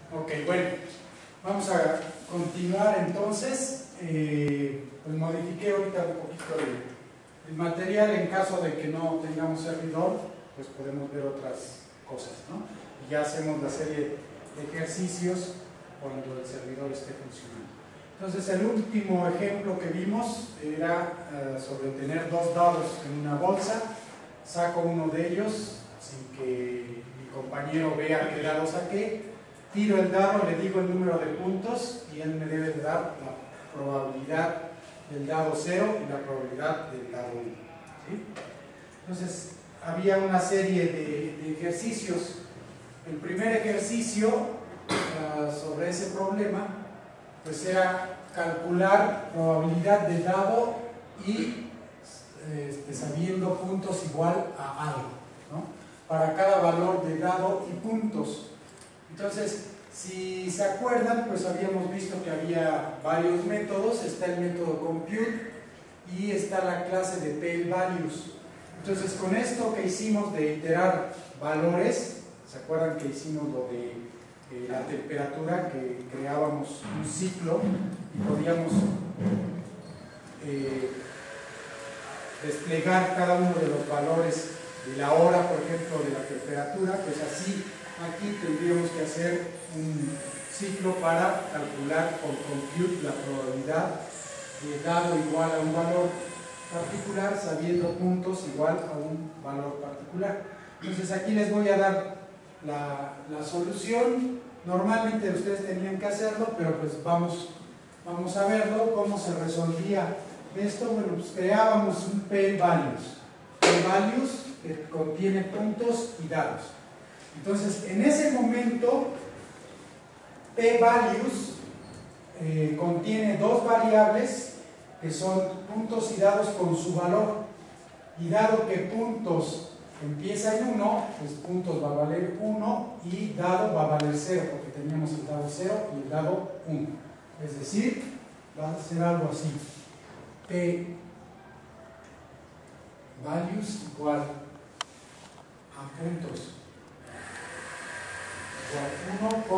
Ok, bueno, vamos a continuar entonces. Pues modifiqué ahorita un poquito el material en caso de que no tengamos servidor, pues podemos ver otras cosas, ¿no? Y ya hacemos la serie de ejercicios cuando el servidor esté funcionando. Entonces el último ejemplo que vimos era sobre tener dos dados en una bolsa. Saco uno de ellos sin que mi compañero vea qué dado saqué, tiro el dado, le digo el número de puntos y él me debe de dar la probabilidad del dado 0 y la probabilidad del dado 1, ¿sí? Entonces había una serie de ejercicios. El primer ejercicio sobre ese problema pues era calcular probabilidad de dado y sabiendo puntos igual a algo, ¿no? Para cada valor de dado y puntos. Entonces, si se acuerdan, pues habíamos visto que había varios métodos. Está el método compute y está la clase de p-values. Entonces, con esto que hicimos de iterar valores, ¿se acuerdan que hicimos lo de la temperatura, que creábamos un ciclo y podíamos desplegar cada uno de los valores de la hora, por ejemplo, de la temperatura? Pues así aquí tendríamos que hacer un ciclo para calcular con compute la probabilidad de dado igual a un valor particular, sabiendo puntos igual a un valor particular. Entonces aquí les voy a dar la solución. Normalmente ustedes tenían que hacerlo, pero pues vamos a verlo, cómo se resolvía esto. Bueno, pues creábamos un p-values que contiene puntos y dados. Entonces, en ese momento, p-values contiene dos variables que son puntos y dados con su valor. Y dado que puntos empieza en 1, pues puntos va a valer 1 y dado va a valer 0, porque teníamos el dado 0 y el dado 1. Es decir, va a ser algo así: p-values igual a puntos igual 1,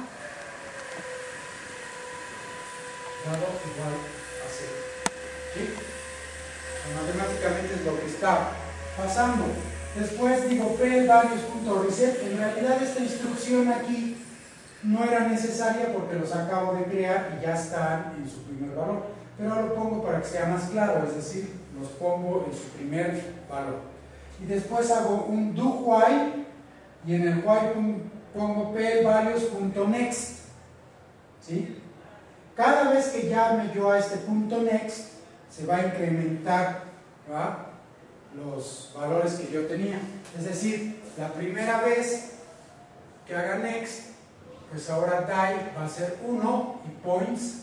dado igual a 0. ¿Sí? Matemáticamente es lo que está pasando. Después digo p-values.reset. En realidad esta instrucción aquí no era necesaria porque los acabo de crear y ya están en su primer valor, pero lo pongo para que sea más claro, es decir, los pongo en su primer valor. Y después hago un do while y en el while pongo p-values.next, ¿sí? Cada vez que llame yo a este punto next, se va a incrementar, ¿va?, los valores que yo tenía. Es decir, la primera vez que haga next, pues ahora die va a ser 1 y points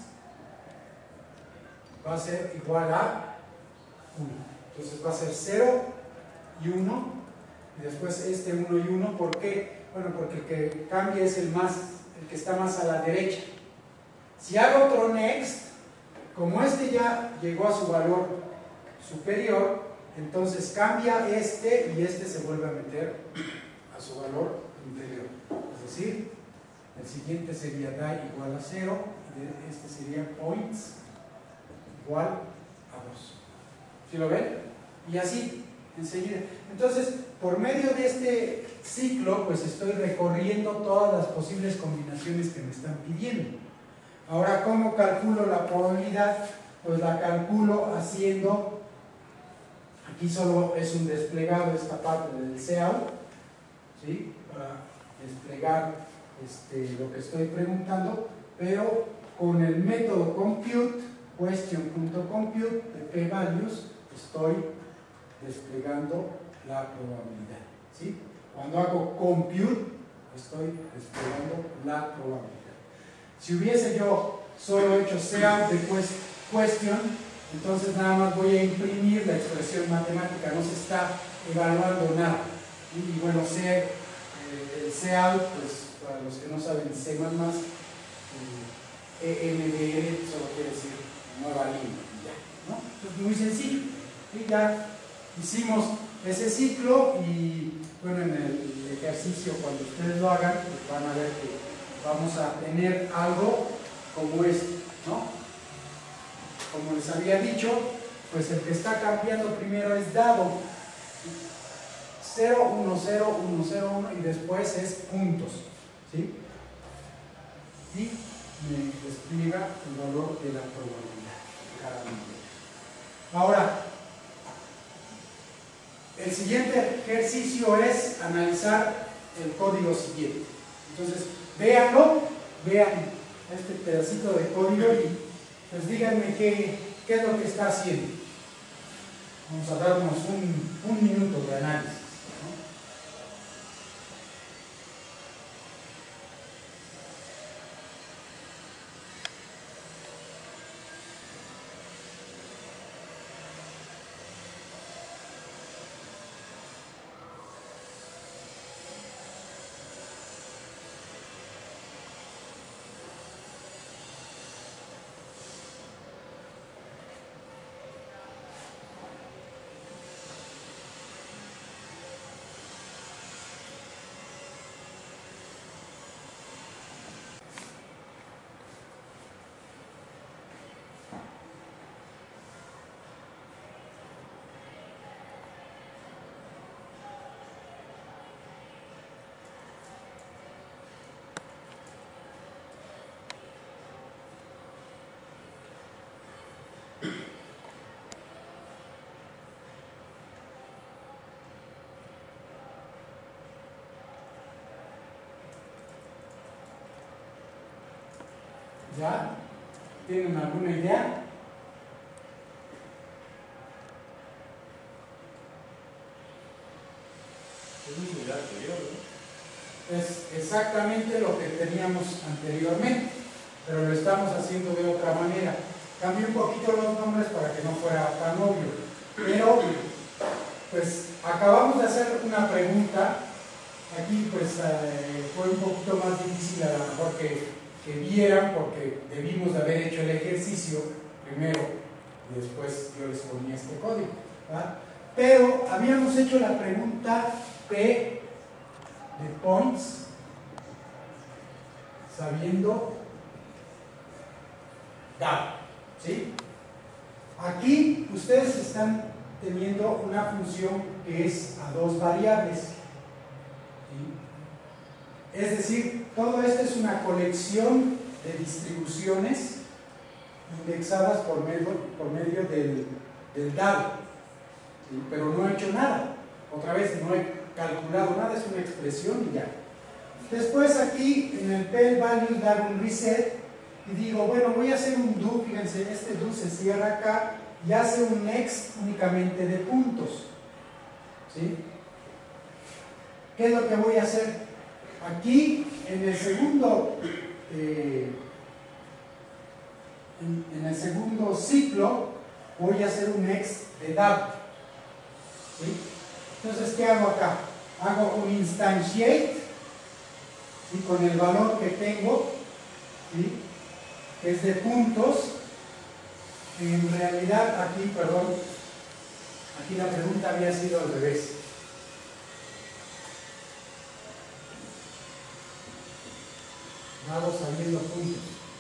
va a ser igual a 1. Entonces va a ser 0 y 1. Y después este 1 y 1, ¿por qué? Bueno, porque el que cambia es el que está más a la derecha. Si hago otro next, como este ya llegó a su valor superior, entonces cambia este y este se vuelve a meter a su valor inferior. Es decir, el siguiente sería die igual a 0 y este sería points igual a 2. ¿Sí lo ven? Y así, enseguida. Entonces, por medio de este ciclo, pues estoy recorriendo todas las posibles combinaciones que me están pidiendo. Ahora, ¿cómo calculo la probabilidad? Pues la calculo haciendo, aquí solo es un desplegado de esta parte del cout, ¿sí?, para desplegar lo que estoy preguntando, pero con el método compute, question.compute de p-values, estoy desplegando la probabilidad, ¿sí? Cuando hago compute, estoy desplegando la probabilidad. Si hubiese yo solo hecho cout de question, entonces nada más voy a imprimir la expresión matemática, no se está evaluando nada. Y bueno, el cout, pues para los que no saben C++, EMDR solo quiere decir nueva línea, ya, ¿no? Entonces muy sencillo. Y ya hicimos ese ciclo y bueno, en el ejercicio cuando ustedes lo hagan, pues van a ver que vamos a tener algo como esto, ¿no? Como les había dicho, pues el que está cambiando primero es dado. 0, 1, 0, 1, 0, 1 y después es puntos, ¿sí? Y me despliega el valor de la probabilidad de cada número. Ahora, el siguiente ejercicio es analizar el código siguiente. Entonces, véanlo, vean este pedacito de código y pues díganme qué es lo que está haciendo. Vamos a darnos un minuto de análisis. ¿Ya? ¿Tienen alguna idea? Es muy similar al anterior, ¿no? Es exactamente lo que teníamos anteriormente, pero lo estamos haciendo de otra manera. Cambié un poquito los nombres para que no fuera tan obvio, pero pues acabamos de hacer una pregunta. Aquí pues fue un poquito más difícil a lo mejor que vieran, porque debimos de haber hecho el ejercicio primero y después yo les ponía este código, ¿verdad? Pero habíamos hecho la pregunta P de points sabiendo dado, ¿sí? Aquí ustedes están teniendo una función que es a dos variables, ¿sí? Es decir, todo esto es una colección de distribuciones indexadas por medio del dado, ¿sí? Pero no he hecho nada, otra vez no he calculado nada, es una expresión y ya. Después aquí en el p-value dar un reset y digo, bueno, voy a hacer un do, fíjense, este do se cierra acá y hace un next únicamente de puntos, ¿sí? ¿Qué es lo que voy a hacer? Aquí en el segundo ciclo voy a hacer un next de dado, ¿sí? Entonces, ¿qué hago acá? Hago un instantiate, ¿sí? Con el valor que tengo, ¿sí? Que es de puntos. En realidad aquí, perdón, aquí la pregunta había sido al revés. Dado sabiendo puntos.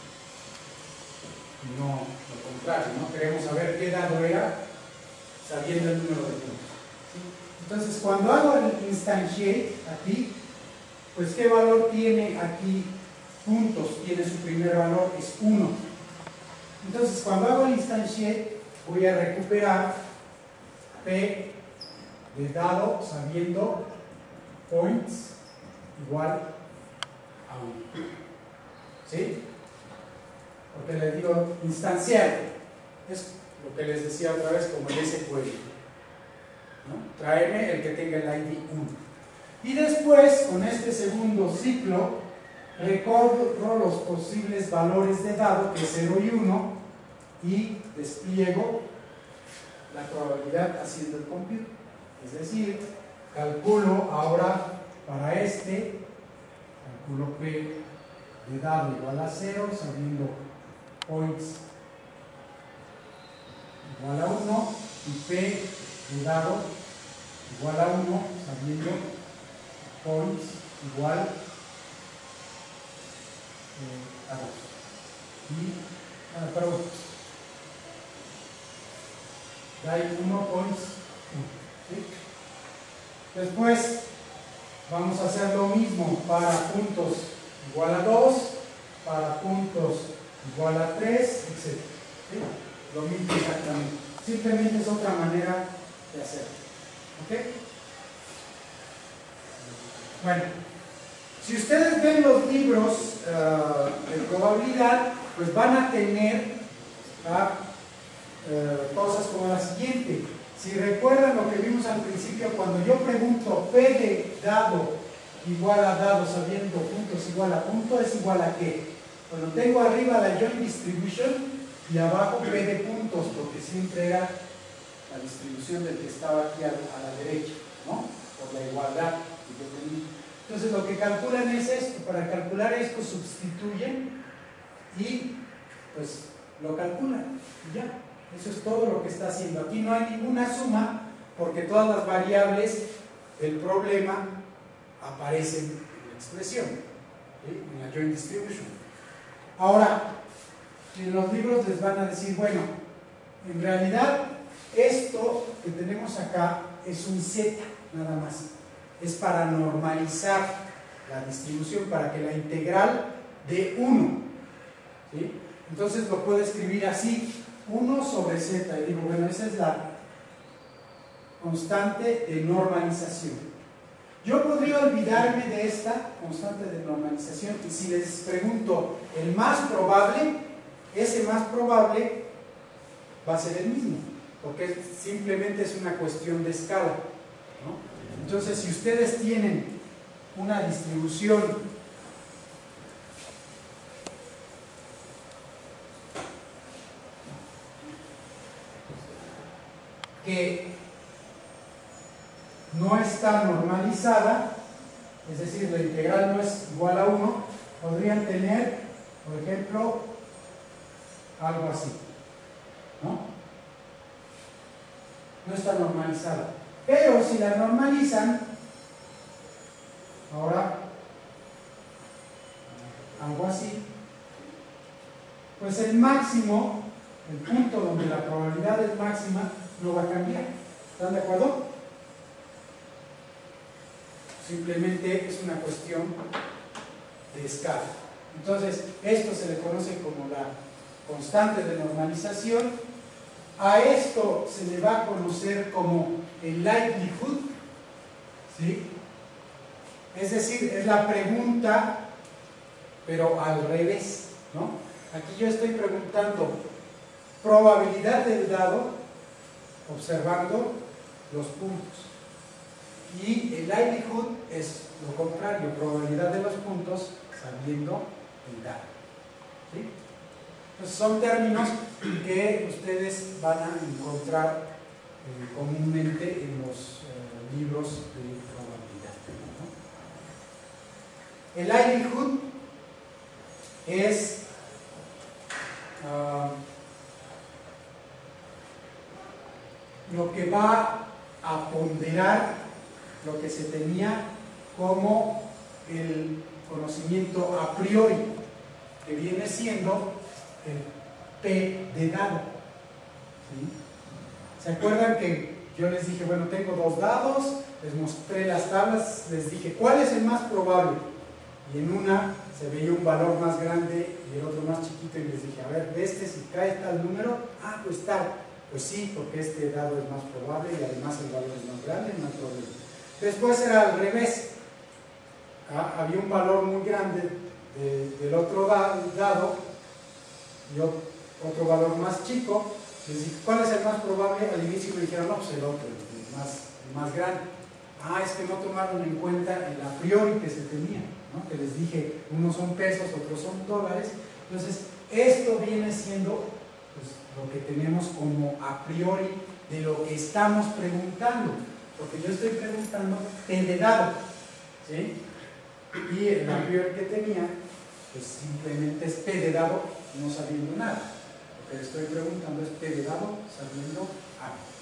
Y no lo contrario, ¿no? Queremos saber qué dado era sabiendo el número de puntos, ¿sí? Entonces, cuando hago el instantiate aquí, pues ¿qué valor tiene aquí puntos? Tiene su primer valor, es 1. Entonces, cuando hago el instantiate, voy a recuperar P de dado sabiendo points igual a 1. ¿Sí? Porque le digo instanciar. Es lo que les decía otra vez como el SQL, ¿no? Tráeme el que tenga el ID 1. Y después, con este segundo ciclo, recorro los posibles valores de dado, que es 0 y 1, y despliego la probabilidad haciendo el compute. Es decir, calculo ahora para este, calculo P de dado igual a 0, sabiendo points igual a 1, y P de dado igual a 1, sabiendo points igual a 2. Y, perdón, da 1.1. ¿Sí? Después vamos a hacer lo mismo para puntos igual a 2, para puntos igual a 3, etc. ¿Sí? Lo mismo exactamente. Simplemente es otra manera de hacerlo. ¿Ok? Bueno, si ustedes ven los libros de probabilidad, pues van a tener cosas como la siguiente. Si recuerdan lo que vimos al principio, cuando yo pregunto P de dado igual a dado sabiendo puntos igual a punto, ¿es igual a qué? Bueno, tengo arriba la joint distribution y abajo P de puntos, porque siempre era la distribución del que estaba aquí a la derecha, ¿no? Por la igualdad que yo tenía. Entonces lo que calculan es esto. Para calcular esto sustituyen y pues lo calculan y ya. Eso es todo lo que está haciendo. Aquí no hay ninguna suma porque todas las variables del problema aparecen en la expresión, ¿sí? En la joint distribution. Ahora, en los libros les van a decir, bueno, en realidad esto que tenemos acá es un Z nada más. Es para normalizar la distribución, para que la integral dé 1. ¿Sí? Entonces lo puedo escribir así. 1 sobre z, y digo, bueno, esa es la constante de normalización. Yo podría olvidarme de esta constante de normalización y si les pregunto el más probable, ese más probable va a ser el mismo, porque simplemente es una cuestión de escala, ¿no? Entonces, si ustedes tienen una distribución que no está normalizada, es decir, la integral no es igual a 1, podrían tener, por ejemplo, algo así, ¿no? No está normalizada. Pero si la normalizan, ahora, algo así, pues el máximo, el punto donde la probabilidad es máxima, no va a cambiar. ¿Están de acuerdo? Simplemente es una cuestión de escala. Entonces, esto se le conoce como la constante de normalización. A esto se le va a conocer como el likelihood, ¿sí? Es decir, es la pregunta, pero al revés, ¿no? Aquí yo estoy preguntando probabilidad del dado observando los puntos. Y el likelihood es lo contrario, probabilidad de los puntos sabiendo el dado. ¿Sí? Entonces son términos que ustedes van a encontrar comúnmente en los libros de probabilidad, ¿no? El likelihood es lo que va a ponderar lo que se tenía como el conocimiento a priori, que viene siendo el P de dado. ¿Sí? ¿Se acuerdan que yo les dije, bueno, tengo dos dados, les mostré las tablas, les dije, ¿cuál es el más probable? Y en una se veía un valor más grande y el otro más chiquito y les dije, a ver, de este si cae tal número, pues tal. Pues sí, porque este dado es más probable y además el valor es más grande, no hay problema. Después era al revés. Había un valor muy grande del otro dado y otro valor más chico. Les dije, ¿cuál es el más probable? Al inicio me dijeron, no, pues el otro, el más grande. Es que no tomaron en cuenta el a priori que se tenía, ¿no? Que les dije, unos son pesos, otros son dólares. Entonces, esto viene siendo pues, lo que tenemos como a priori de lo que estamos preguntando, porque yo estoy preguntando P de dado, ¿sí? Y el a priori que tenía, pues simplemente es P de dado no sabiendo nada. Lo que le estoy preguntando es P de dado sabiendo algo.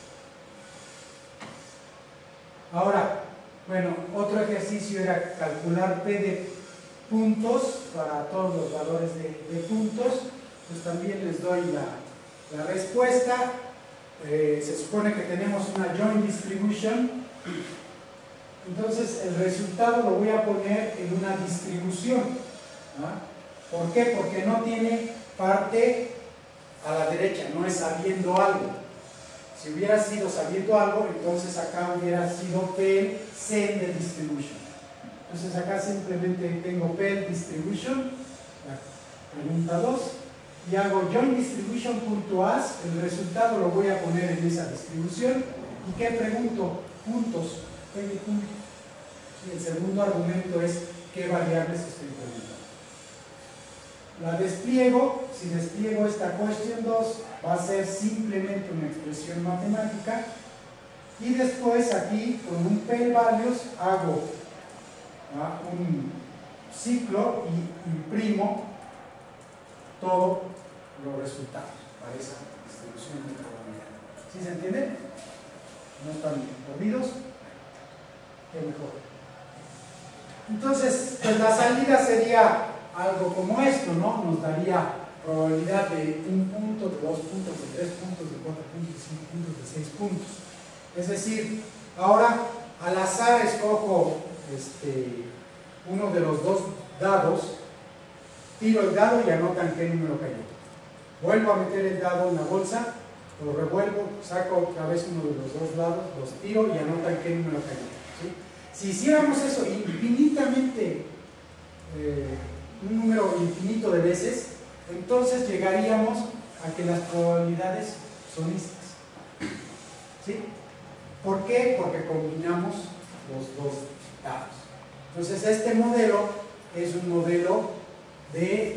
Ahora, bueno, otro ejercicio era calcular P puntos para todos los valores de puntos, pues también les doy la respuesta. Se supone que tenemos una joint distribution, entonces el resultado lo voy a poner en una distribución, ¿no? ¿Por qué? Porque no tiene parte a la derecha, no es sabiendo algo. Si hubiera sido sabiendo algo, entonces acá hubiera sido PEL Sender Distribution. Entonces acá simplemente tengo PEL Distribution, la pregunta 2, y hago join distribution.as, el resultado lo voy a poner en esa distribución. ¿Y qué pregunto? Puntos. Y el segundo argumento es qué variables estoy poniendo. La despliego. Si despliego esta question 2, va a ser simplemente una expresión matemática. Y después aquí, con un PEL values, hago un ciclo y imprimo todos los resultados para esa distribución de probabilidad. ¿Sí se entiende? ¿No están perdidos? Qué mejor. Entonces, pues la salida sería algo como esto, ¿no? Nos daría probabilidad de 1 punto, de 2 puntos, de 3 puntos, de 4 puntos, de 5 puntos, de 6 puntos. Es decir, ahora al azar escojo uno de los dos dados, tiro el dado y anotan qué número cayó. Vuelvo a meter el dado en la bolsa, lo revuelvo, saco otra vez uno de los dos dados, los tiro y anotan qué número cayó. ¿Sí? Si hiciéramos eso infinitamente, un número infinito de veces, entonces llegaríamos a que las probabilidades son estas. ¿Sí? ¿Por qué? Porque combinamos los dos dados. Entonces este modelo es un modelo de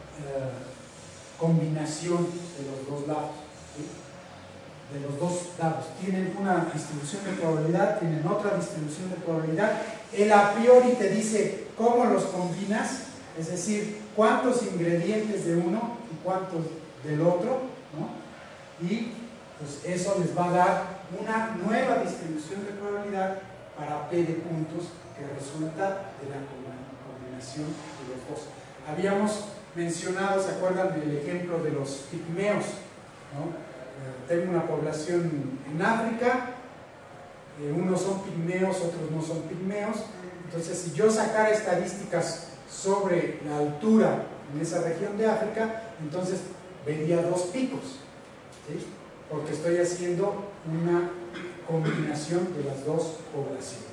combinación de los dos dados, ¿sí? De los dos dados. Tienen una distribución de probabilidad, tienen otra distribución de probabilidad. El a priori te dice cómo los combinas, es decir, cuántos ingredientes de uno y cuántos del otro, ¿no? Y pues eso les va a dar una nueva distribución de probabilidad para P de puntos que resulta de la combinación de los dos. Habíamos mencionado, ¿se acuerdan del ejemplo de los pigmeos? ¿No? Tengo una población en África, unos son pigmeos, otros no son pigmeos. Entonces, si yo sacara estadísticas sobre la altura en esa región de África, entonces vería dos picos, ¿sí? Porque estoy haciendo una combinación de las dos poblaciones.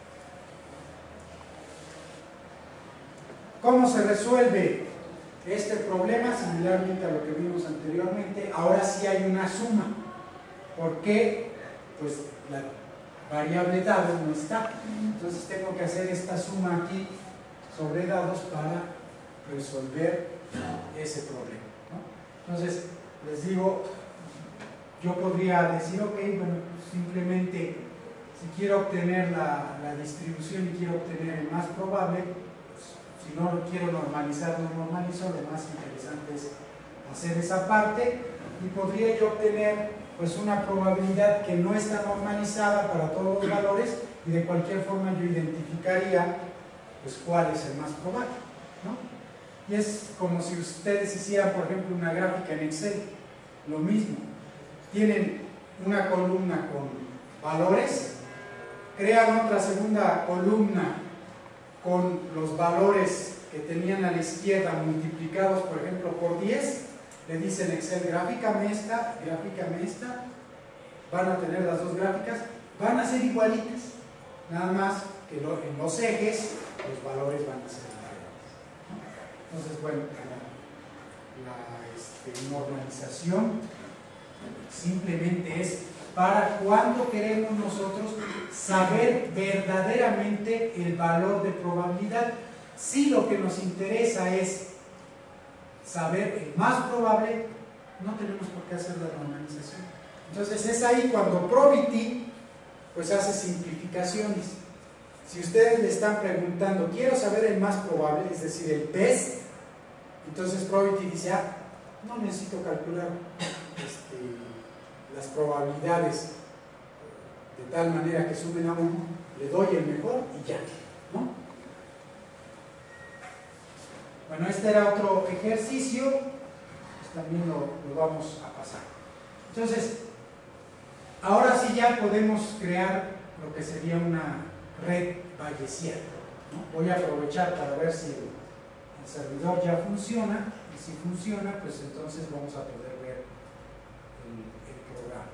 ¿Cómo se resuelve este problema? Similarmente a lo que vimos anteriormente, ahora sí hay una suma. ¿Por qué? Pues la variable dado no está. Entonces tengo que hacer esta suma aquí sobre dados para resolver ese problema, ¿no? Entonces, les digo, yo podría decir, ok, bueno, simplemente si quiero obtener la distribución y quiero obtener el más probable, pues, si no lo quiero normalizar, no normalizo. Lo más interesante es hacer esa parte y podría yo obtener pues una probabilidad que no está normalizada para todos los valores y de cualquier forma yo identificaría pues cuál es el más probable, ¿no? Y es como si ustedes hicieran, por ejemplo, una gráfica en Excel, lo mismo. Tienen una columna con valores, crean otra segunda columna con los valores que tenían a la izquierda multiplicados, por ejemplo, por 10, le dicen Excel, gráficame esta, van a tener las dos gráficas, van a ser igualitas, nada más que en los ejes los valores van a ser diferentes, ¿no? Entonces, bueno, la normalización simplemente es para cuando queremos nosotros saber verdaderamente el valor de probabilidad. Si lo que nos interesa es saber el más probable, no tenemos por qué hacer la normalización. Entonces es ahí cuando Probity pues hace simplificaciones. Si ustedes le están preguntando, quiero saber el más probable, es decir, el best, entonces Probity dice, no necesito calcular las probabilidades de tal manera que sumen a 1, le doy el mejor y ya, ¿no? Bueno, este era otro ejercicio, pues también lo vamos a pasar. Entonces, ahora sí ya podemos crear lo que sería una red bayesiana, ¿no? Voy a aprovechar para ver si el servidor ya funciona, y si funciona, pues entonces vamos a poder ver el programa.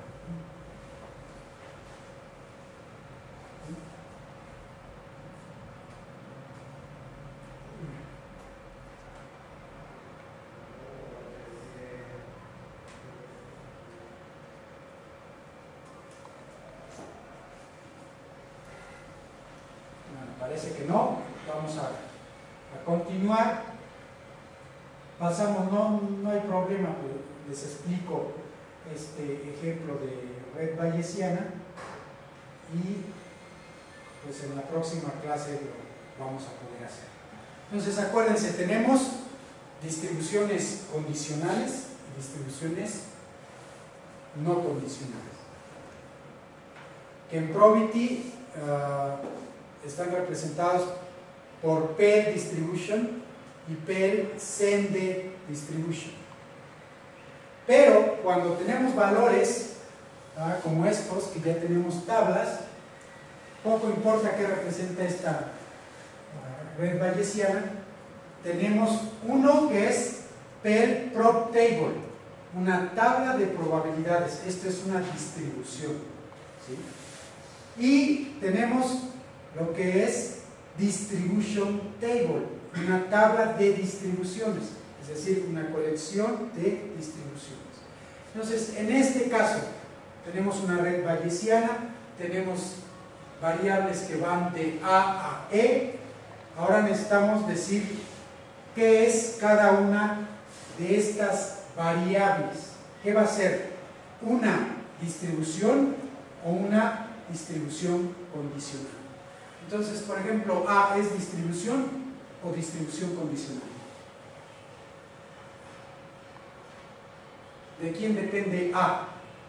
Parece que no. Vamos a continuar. Pasamos, no hay problema, pues les explico este ejemplo de red bayesiana y pues en la próxima clase lo vamos a poder hacer. Entonces acuérdense, tenemos distribuciones condicionales y distribuciones no condicionales, que en Probity están representados por Pell Distribution y Pell Sende Distribution. Pero cuando tenemos valores como estos, que ya tenemos tablas, poco importa qué representa esta red bayesiana, tenemos uno que es Pell Prob Table, una tabla de probabilidades. Esto es una distribución, ¿sí? Y tenemos lo que es Distribution Table, una tabla de distribuciones, es decir, una colección de distribuciones. Entonces, en este caso, tenemos una red bayesiana, tenemos variables que van de A a E. Ahora necesitamos decir qué es cada una de estas variables. ¿Qué va a ser? ¿Una distribución o una distribución condicional? Entonces, por ejemplo, A es distribución o distribución condicional. ¿De quién depende A?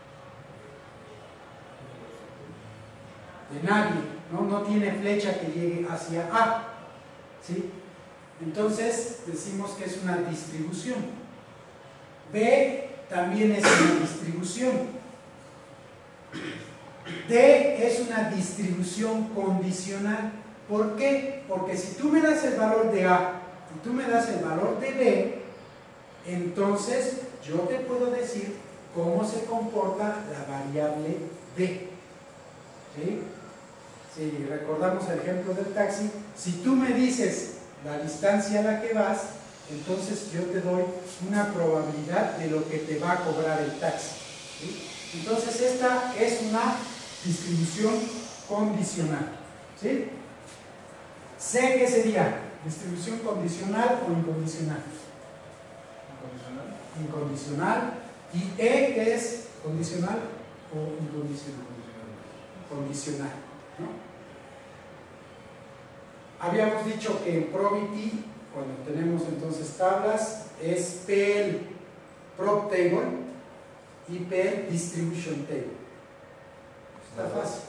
De nadie, ¿no? No tiene flecha que llegue hacia A, ¿sí? Entonces, decimos que es una distribución. B también es una distribución. D es una distribución condicional. ¿Por qué? Porque si tú me das el valor de A y tú me das el valor de B, entonces yo te puedo decir cómo se comporta la variable D. ¿Sí? Si recordamos el ejemplo del taxi, si tú me dices la distancia a la que vas, entonces yo te doy una probabilidad de lo que te va a cobrar el taxi. ¿Sí? Entonces esta es una distribución condicional. ¿Sí? C, ¿qué sería? ¿Distribución condicional o incondicional? Incondicional. ¿Y E, qué es? ¿Condicional o incondicional? Condicional, ¿no? Habíamos dicho que en Probity, cuando tenemos entonces tablas, es Pell Prob Table y Pell Distribution Table. Está fácil.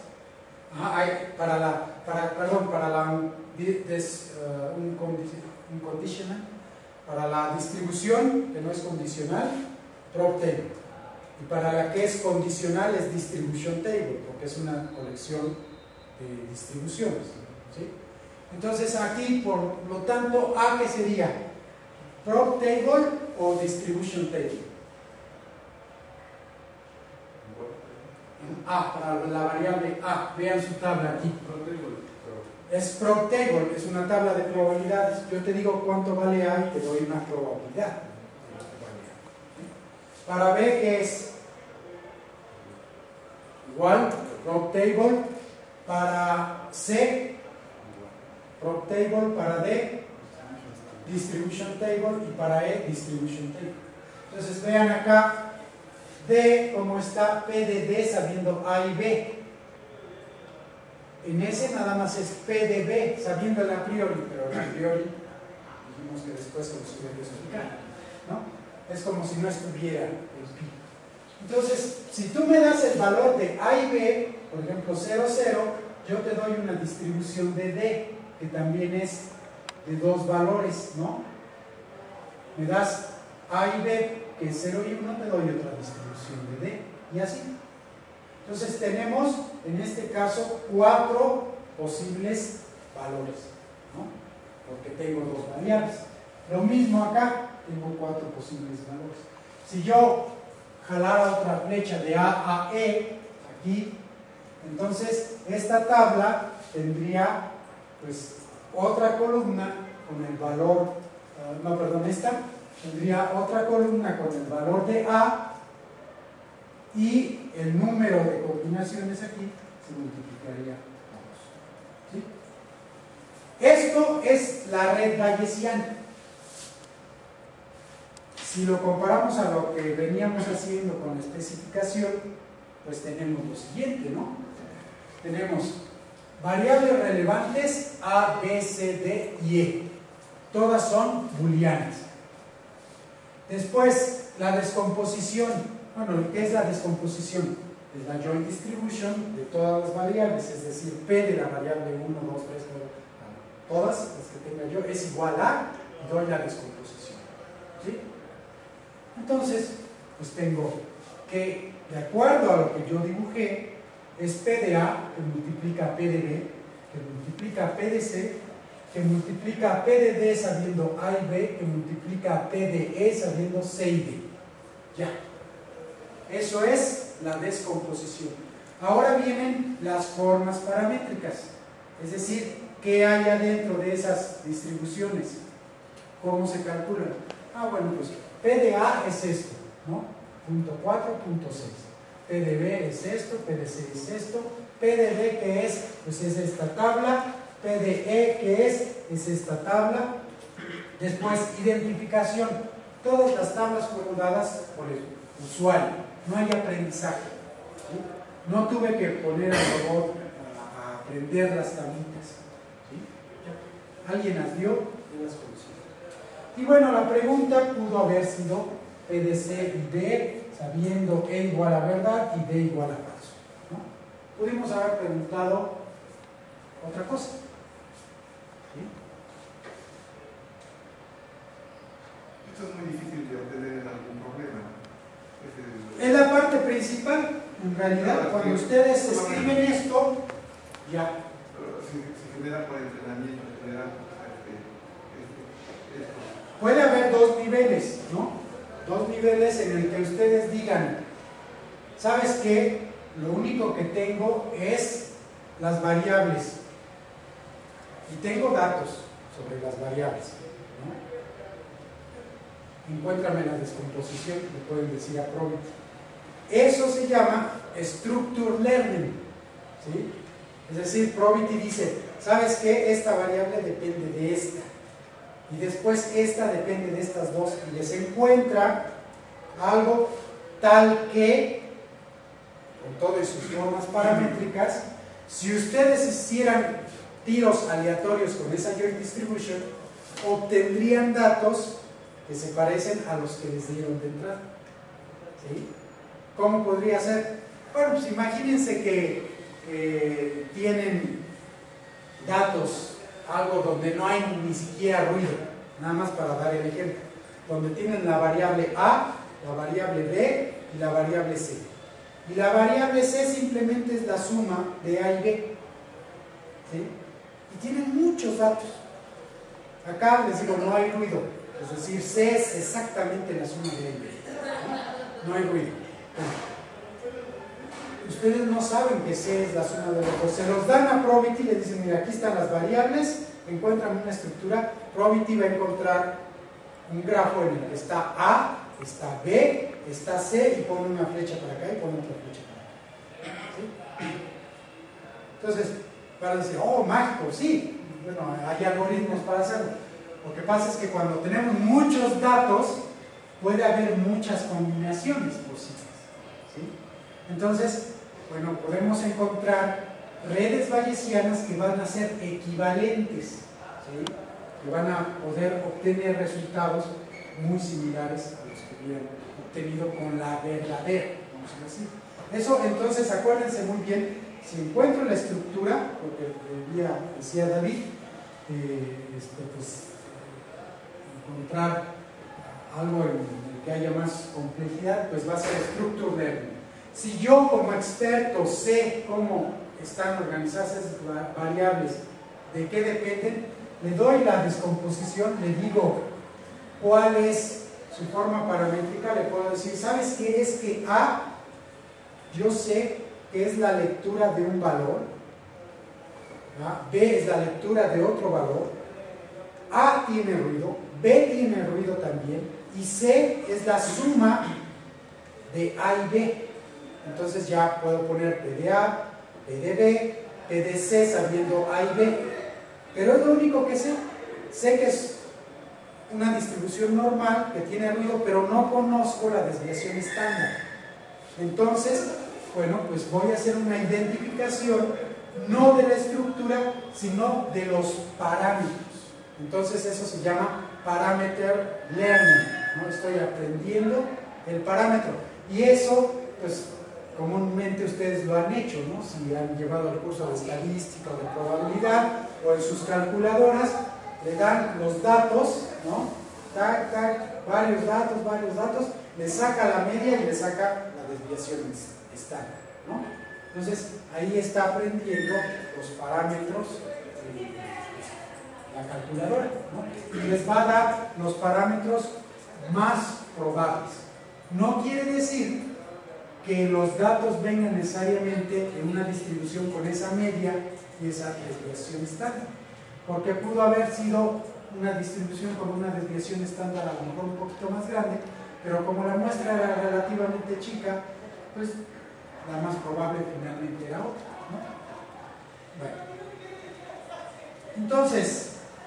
Un conditional, para la distribución que no es condicional, Prob Table, y para la que es condicional es Distribution Table, porque es una colección de distribuciones, ¿sí? Entonces aquí, por lo tanto, A, ¿qué sería? Prob Table o Distribution Table. A, para la variable A, vean su tabla aquí. Es Prob Table, es una tabla de probabilidades. Yo te digo cuánto vale A y te doy una probabilidad. Para B, ¿qué es? Igual, Prob Table. Para C, Prob Table. Para D, Distribution Table. Y para E, Distribution Table. Entonces vean acá D, como está P de D sabiendo A y B. En ese nada más es P de B sabiendo el a priori, pero el a priori dijimos que después se los voy a explicar, ¿no? Es como si no estuviera el pi. Entonces, si tú me das el valor de A y B, por ejemplo 0, 0, yo te doy una distribución de D, que también es de dos valores, ¿no? me das A y B, que es 0 y 1, te doy otra distribución de D, y así. Entonces tenemos, en este caso, 4 posibles valores, ¿no? Porque tengo 2 variables. Lo mismo acá, tengo 4 posibles valores. Si yo jalara otra flecha de A a E, aquí, entonces esta tabla tendría, pues, otra columna con el valor, esta tendría otra columna con el valor de A, y el número de combinaciones aquí se multiplicaría por 2. ¿Sí? Esto es la red bayesiana. Si lo comparamos a lo que veníamos haciendo con la especificación, pues tenemos lo siguiente, ¿no? Tenemos variables relevantes A, B, C, D y E. Todas son booleanas. Después, la descomposición. Bueno, ¿qué es la descomposición? Es la joint distribution de todas las variables, es decir, P de la variable 1, 2, 3, 4, todas las que tenga yo, es igual a, y doy la descomposición. ¿Sí? Entonces, pues tengo que, de acuerdo a lo que yo dibujé, es P de A que multiplica P de B, que multiplica P de C, que multiplica P de D sabiendo A y B, que multiplica P de E sabiendo C y D. Ya. Eso es la descomposición. Ahora vienen las formas paramétricas, es decir, ¿qué hay adentro de esas distribuciones? ¿Cómo se calculan? Bueno, pues P de A es esto, ¿no? Punto 4, punto 6. P de B es esto, P de C es esto, P de D que es, pues es esta tabla, P de E que es esta tabla. Después, identificación. Todas las tablas fueron dadas por el usuario. No hay aprendizaje. ¿Sí? No tuve que poner al robot a aprender las tablitas. ¿Sí? Alguien las dio y las conoció. Y bueno, la pregunta pudo haber sido P de C y D, sabiendo E igual a verdad y D igual a falso, ¿no? Pudimos haber preguntado otra cosa. ¿Sí? Esto es muy difícil de obtener en algún problema. Es la parte principal, en realidad, cuando ustedes escriben esto, ya. Se genera por entrenamiento, se genera esto. Puede haber 2 niveles, ¿no? 2 niveles en el que ustedes digan, ¿sabes qué? Lo único que tengo es las variables y tengo datos sobre las variables, ¿no? Encuéntrame la descomposición, le pueden decir a Probit. Eso se llama Structure Learning, ¿sí? Es decir, Probity dice, ¿sabes qué? Esta variable depende de esta. Y después esta depende de estas dos. Y les encuentra algo tal que, con todas sus formas paramétricas, si ustedes hicieran tiros aleatorios con esa joint distribution, obtendrían datos que se parecen a los que les dieron de entrada. ¿Sí? ¿Cómo podría ser? Bueno, pues imagínense que tienen datos, algo donde no hay ni siquiera ruido, nada más para dar el ejemplo, donde tienen la variable A, la variable B y la variable C. Y la variable C simplemente es la suma de A y B. ¿Sí? Y tienen muchos datos. Acá les digo, no hay ruido, es decir, C es exactamente la suma de A y B. No hay ruido. Ustedes no saben que C es la suma de los dos. Se los dan a Probity y le dicen, mira, aquí están las variables, encuentran una estructura. Probity va a encontrar un grafo en el que está A, está B, está C, y pone una flecha para acá y pone otra flecha para acá. ¿Sí? Entonces, para decir, oh, mágico, sí. Bueno, hay algoritmos para hacerlo. Lo que pasa es que cuando tenemos muchos datos, puede haber muchas combinaciones posibles. ¿Sí? Entonces, bueno, podemos encontrar redes bayesianas que van a ser equivalentes, ¿sí? Que van a poder obtener resultados muy similares a los que hubieran obtenido con la verdadera, vamos a decir. Eso, entonces, acuérdense muy bien, si encuentro la estructura, porque decía David, pues encontrar algo en el que haya más complejidad, pues va a ser Structure Learning. Si yo como experto sé cómo están organizadas esas variables, de qué dependen, le doy la descomposición, le digo cuál es su forma paramétrica, le puedo decir, ¿sabes qué es que A? Yo sé que es la lectura de un valor, B es la lectura de otro valor, A tiene ruido, B tiene ruido también, y C es la suma de A y B. Entonces ya puedo poner P de A, P de B, P de C sabiendo A y B. Pero es lo único que sé. Sé que es una distribución normal que tiene ruido, pero no conozco la desviación estándar. Entonces, bueno, pues voy a hacer una identificación no de la estructura, sino de los parámetros. Entonces eso se llama Parameter Learning, ¿no? Estoy aprendiendo el parámetro. Y eso, pues, comúnmente ustedes lo han hecho, ¿no? Si han llevado el curso de estadística o de probabilidad, o en sus calculadoras, le dan los datos, ¿no? Tac, tac, varios datos, le saca la media y le saca la desviación estándar, ¿no? Entonces, ahí está aprendiendo los parámetros de la calculadora, ¿no? Y les va a dar los parámetros más probables. No quiere decir que los datos vengan necesariamente en una distribución con esa media y esa desviación estándar, porque pudo haber sido una distribución con una desviación estándar a lo mejor un poquito más grande, pero como la muestra era relativamente chica, pues la más probable finalmente era otra, ¿no? Bueno, entonces,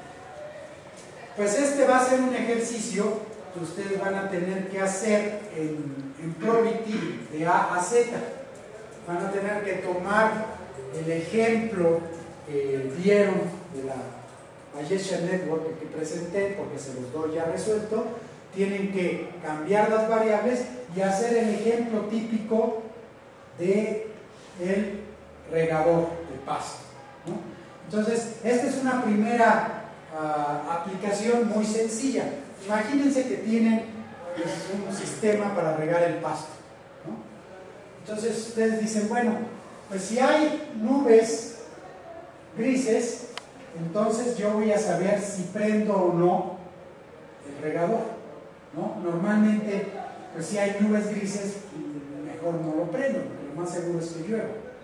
pues este va a ser un ejercicio que ustedes van a tener que hacer en Probity de A a Z. Van a tener que tomar el ejemplo que vieron de la Bayesian Network que presenté, porque se los doy ya resuelto. Tienen que cambiar las variables y hacer el ejemplo típico de el regador de pasto, ¿no? Entonces, esta es una primera aplicación muy sencilla. Imagínense que tienen pues, un sistema para regar el pasto, ¿no? Entonces ustedes dicen, bueno, pues si hay nubes grises, entonces yo voy a saber si prendo o no el regador, ¿no? Normalmente, pues si hay nubes grises, mejor no lo prendo, porque lo más seguro es que llueva,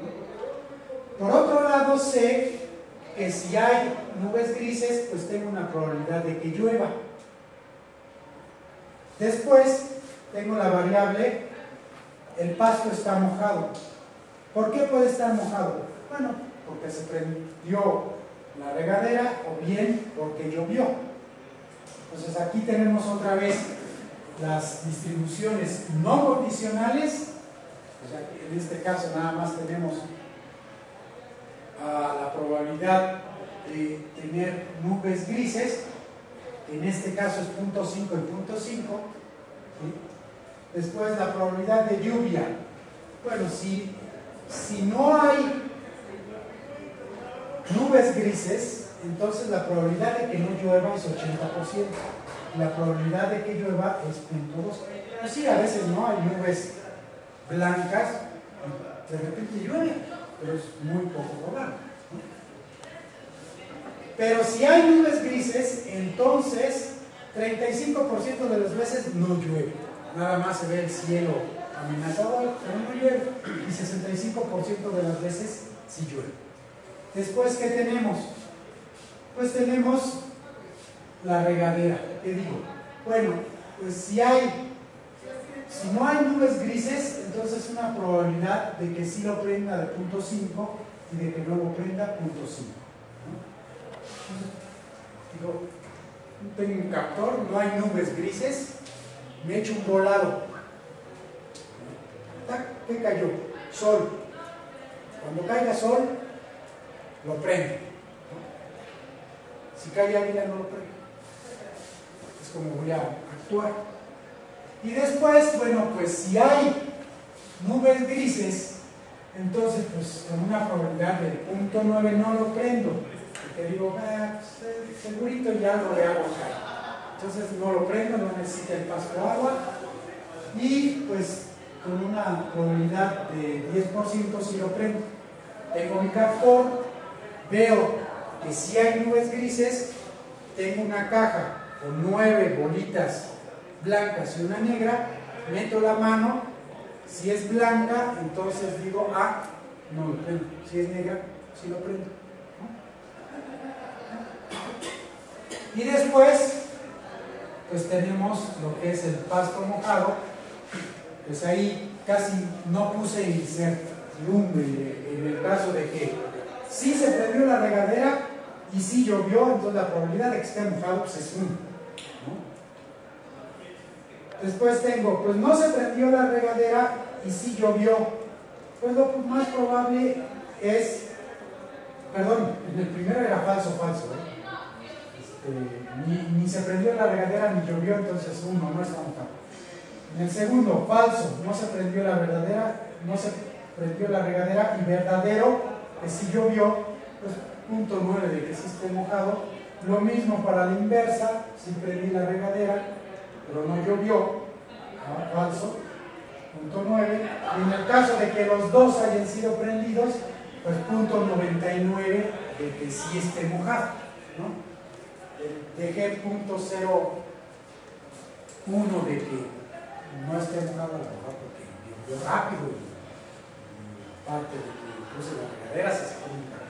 ¿no? Por otro lado, sé que si hay nubes grises, pues tengo una probabilidad de que llueva. Después tengo la variable, el pasto está mojado. ¿Por qué puede estar mojado? Bueno, porque se prendió la regadera o bien porque llovió. Entonces aquí tenemos otra vez las distribuciones no condicionales. O sea, en este caso nada más tenemos la probabilidad de tener nubes grises. En este caso es 0.5 y 0.5, ¿sí? Después la probabilidad de lluvia. Bueno, si no hay nubes grises, entonces la probabilidad de que no llueva es 80%. La probabilidad de que llueva es 0.2. Pues sí, a veces no hay nubes blancas, de repente llueve, pero es muy poco probable, ¿no? Pero si hay nubes grises, entonces 35% de las veces no llueve. Nada más se ve el cielo amenazador, pero no llueve. Y 65% de las veces sí llueve. Después, ¿qué tenemos? Pues tenemos la regadera. ¿Qué digo? Bueno, pues si no hay nubes grises, entonces una probabilidad de que sí lo prenda de 0.5 y de que no lo prenda 0.5. Digo, tengo un captor, no hay nubes grises, me echo un volado. ¿Qué cayó? Sol. Cuando caiga sol, lo prendo. Si cae águila, no lo prendo. Es como voy a actuar. Y después, bueno, pues si hay nubes grises, entonces pues con una probabilidad de 0.9 no lo prendo. Porque digo, segurito ya lo le hago caer. Entonces no lo prendo, no necesita el paso agua y pues con una probabilidad de 10% si lo prendo. Tengo mi captor, veo que si hay nubes grises, tengo una caja con 9 bolitas blancas y una negra, meto la mano, si es blanca, entonces digo, ah, no lo prendo, si es negra, sí lo prendo, ¿no? Y después, pues tenemos lo que es el pasto mojado, pues ahí casi no puse incertidumbre en el caso de que sí se prendió la regadera y sí llovió, entonces la probabilidad de que esté mojado pues es 1, ¿no? Después tengo, pues no se prendió la regadera y sí llovió, pues lo más probable es, perdón, en el primero era falso, ni se prendió la regadera ni llovió, entonces 1, no está mojado. En el segundo, falso, no se prendió la regadera y verdadero, que sí llovió, pues 0.9 de que sí esté mojado. Lo mismo para la inversa, sí prendí la regadera, pero no llovió, ¿no? Falso, 0.9. Y en el caso de que los dos hayan sido prendidos, pues 0.99 de que sí esté mojado, ¿no? Dejé 0.01 de que no esté mojado, porque llovió rápido y aparte de que puse la regadera se secó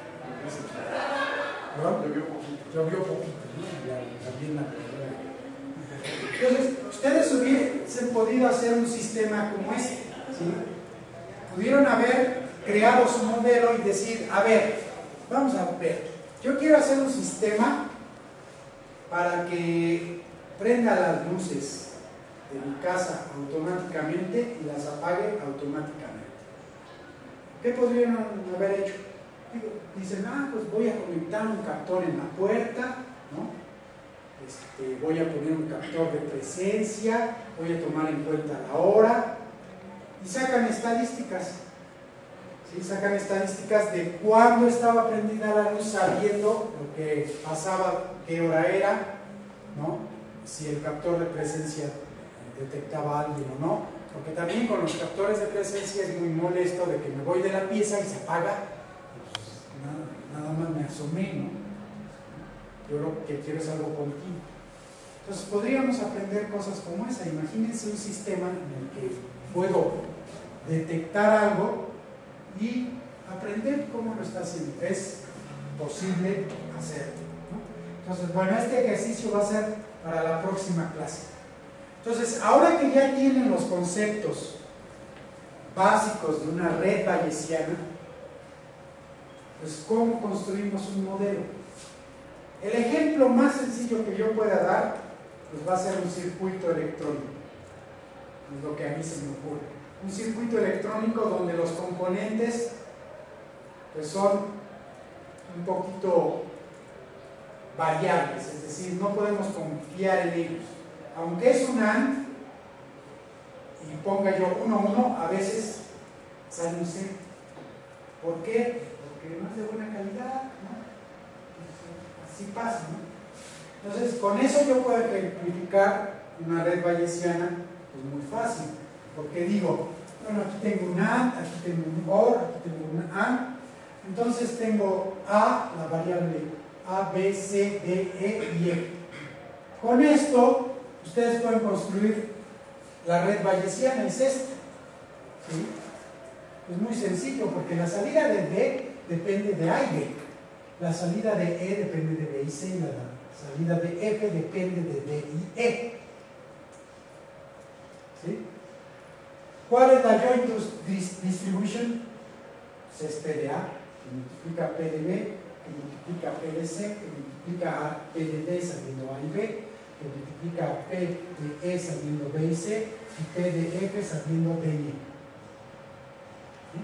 llovió poquito, ¿no? También la regadera. Entonces, ustedes hubiesen podido hacer un sistema como este, ¿sí? Pudieron haber creado su modelo y decir, a ver, vamos a ver, yo quiero hacer un sistema para que prenda las luces de mi casa automáticamente y las apague automáticamente. ¿Qué podrían haber hecho? Dicen, pues voy a conectar un captor en la puerta, ¿no? Voy a poner un captor de presencia, voy a tomar en cuenta la hora y sacan estadísticas. ¿Sí? Sacan estadísticas de cuándo estaba prendida la luz, sabiendo lo que pasaba, qué hora era, ¿no? Si el captor de presencia detectaba a alguien o no, porque también con los captores de presencia es muy molesto de que me voy de la pieza y se apaga, pues nada más me asomé, ¿no? Yo lo que quiero es algo continuo. Entonces podríamos aprender cosas como esa. Imagínense un sistema en el que puedo detectar algo y aprender cómo lo está haciendo. Es posible hacerlo, ¿no? Entonces, bueno, este ejercicio va a ser para la próxima clase. Entonces, ahora que ya tienen los conceptos básicos de una red bayesiana, pues ¿cómo construimos un modelo? El ejemplo más sencillo que yo pueda dar, pues va a ser un circuito electrónico. Es lo que a mí se me ocurre. Un circuito electrónico donde los componentes pues son un poquito variables, es decir, no podemos confiar en ellos. Aunque es un AND y ponga yo 1, 1, a veces sale un 0. ¿Por qué? Porque no es de buena calidad, ¿no? Así pasa, ¿no? Entonces, con eso yo puedo ejemplificar una red bayesiana pues muy fácil, porque digo, bueno, aquí tengo un AND, aquí tengo un OR, aquí tengo un AND, entonces tengo A, la variable A, B, C, D, E y F. Con esto ustedes pueden construir la red bayesiana, es esta, ¿sí? Es muy sencillo porque la salida de D depende de A y B, la salida de E depende de B y C y la salida de F depende de D y E, ¿sí? ¿Cuál es la joint distribution? Pues es P de A, que multiplica P de B, que multiplica P de C, que multiplica P de D saliendo A y B, que multiplica P de E saliendo B y C y P de F saliendo D y E. ¿Sí?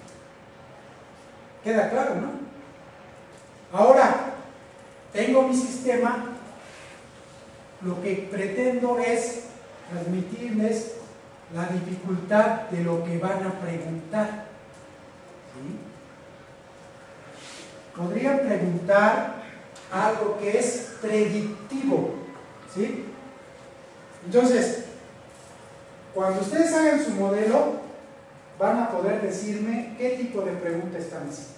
¿Queda claro, no? Ahora, tengo mi sistema, lo que pretendo es transmitirles la dificultad de lo que van a preguntar. ¿Sí? Podrían preguntar algo que es predictivo, ¿sí? Entonces, cuando ustedes hagan su modelo, van a poder decirme qué tipo de pregunta están haciendo.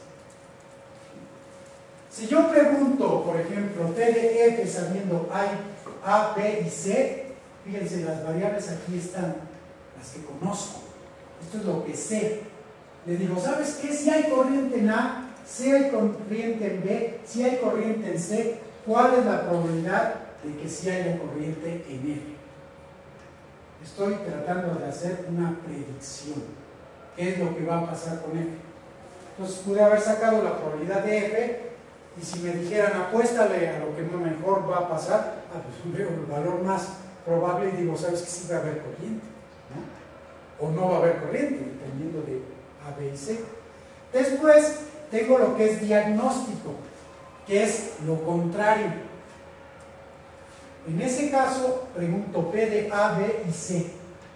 Si yo pregunto, por ejemplo, P de F sabiendo hay A, B y C, fíjense, las variables aquí están, las que conozco. Esto es lo que sé. Le digo, ¿sabes qué? Si hay corriente en A, si hay corriente en B, si hay corriente en C, ¿cuál es la probabilidad de que sí haya corriente en F? Estoy tratando de hacer una predicción. ¿Qué es lo que va a pasar con F? Entonces pude haber sacado la probabilidad de F, y si me dijeran apuéstale a lo que mejor va a pasar, pues veo el valor más probable y digo, ¿sabes qué? Sí va a haber corriente, ¿no? O no va a haber corriente, dependiendo de A, B y C. Después tengo lo que es diagnóstico, que es lo contrario. En ese caso, pregunto P de A, B y C,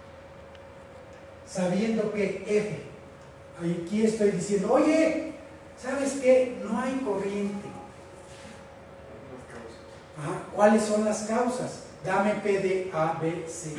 sabiendo que F. Aquí estoy diciendo, oye, ¿sabes qué? No hay corriente. Ajá. ¿Cuáles son las causas? Dame P de A, B, C.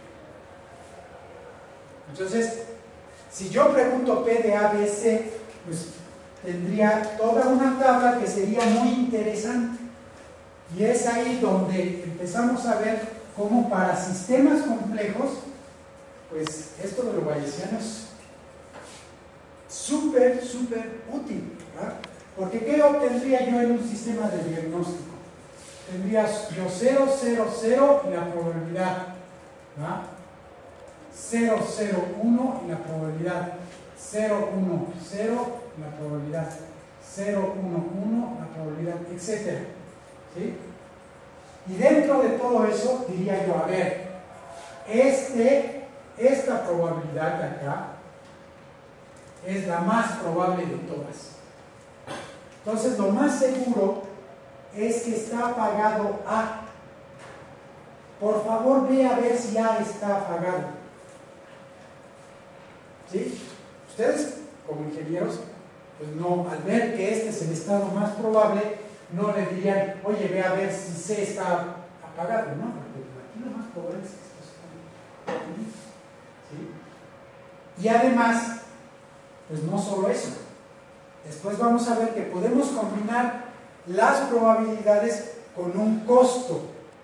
Entonces, si yo pregunto P de A, B, C, pues tendría toda una tabla que sería muy interesante. Y es ahí donde empezamos a ver cómo para sistemas complejos, pues esto de lo bayesiano es súper útil, ¿verdad? Porque ¿qué obtendría yo en un sistema de diagnóstico? Tendría yo 0, 0, 0 y la probabilidad, ¿verdad? 0, 0, 1 y la probabilidad, 0, 1, 0 y la probabilidad, 0, 1, 1 la probabilidad, etc. ¿Sí? Y dentro de todo eso diría yo, a ver, esta probabilidad de acá es la más probable de todas. Entonces lo más seguro es que está apagado A. Por favor, ve a ver si A está apagado. ¿Sí? Ustedes, como ingenieros, pues no, al ver que este es el estado más probable, no le dirían, oye, ve a ver si C está apagado, ¿no? Porque aquí lo más probable es que esto está aquí. ¿Sí? Y además, pues no solo eso. Después vamos a ver que podemos combinar las probabilidades con un costo.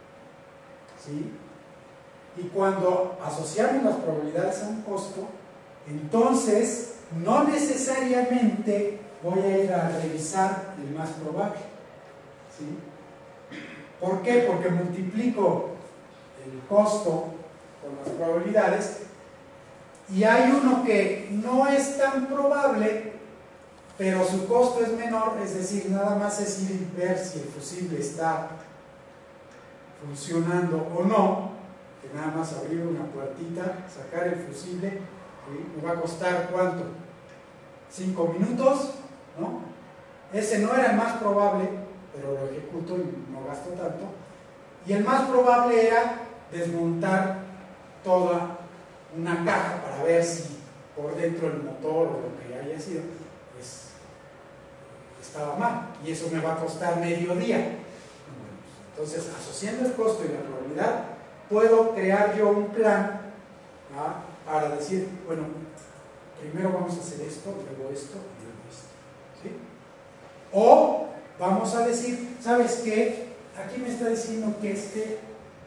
¿Sí? Y cuando asociamos las probabilidades a un costo, entonces no necesariamente voy a ir a revisar el más probable. ¿Sí? ¿Por qué? Porque multiplico el costo con las probabilidades y hay uno que no es tan probable, pero su costo es menor, es decir, nada más es ir y ver si el fusible está funcionando o no, que nada más abrir una puertita, sacar el fusible, ¿sí? Me va a costar ¿cuánto? 5 minutos, ¿no? Ese no era el más probable, pero lo ejecuto y no gasto tanto. Y el más probable era desmontar toda una caja para ver si por dentro el motor o lo que haya sido, pues estaba mal. Y eso me va a costar medio día. Entonces, asociando el costo y la probabilidad, puedo crear yo un plan, ¿ah?, para decir, bueno, primero vamos a hacer esto, luego esto y luego esto. ¿Sí? O vamos a decir, ¿sabes qué? Aquí me está diciendo que este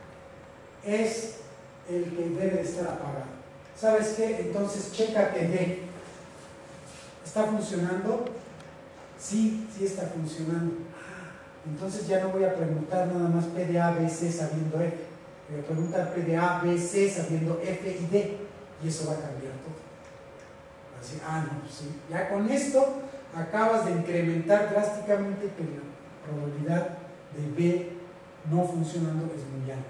es el que debe de estar apagado. ¿Sabes qué? Entonces checa que D está funcionando. Sí, sí está funcionando. Entonces ya no voy a preguntar nada más P de A, B, C sabiendo F. Voy a preguntar P de A, B, C sabiendo F y D. Y eso va a cambiar todo. Va a decir, no, pues sí. Ya con esto acabas de incrementar drásticamente que la probabilidad de B no funcionando es muy alta,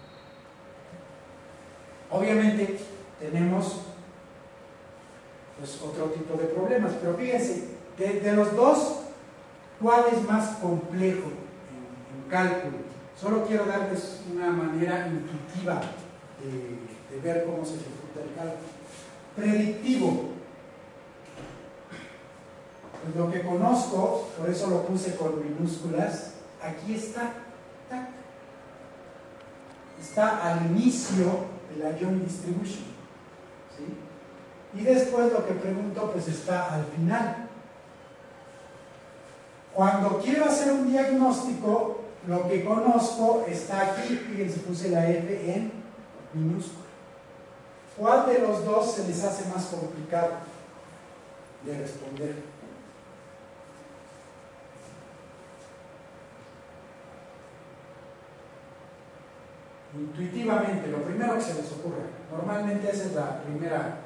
¿no? Obviamente tenemos pues otro tipo de problemas, pero fíjense, de los dos, ¿cuál es más complejo en cálculo? Solo quiero darles una manera intuitiva de ver cómo se ejecuta el cálculo. Predictivo. Pues lo que conozco, por eso lo puse con minúsculas, aquí está. está al inicio de la joint distribution, ¿sí? Y después lo que pregunto pues está al final. Cuando quiero hacer un diagnóstico, lo que conozco está aquí, fíjense, puse la F en minúscula. ¿Cuál de los dos se les hace más complicado de responder? Intuitivamente, lo primero que se les ocurre. Normalmente esa es la primera.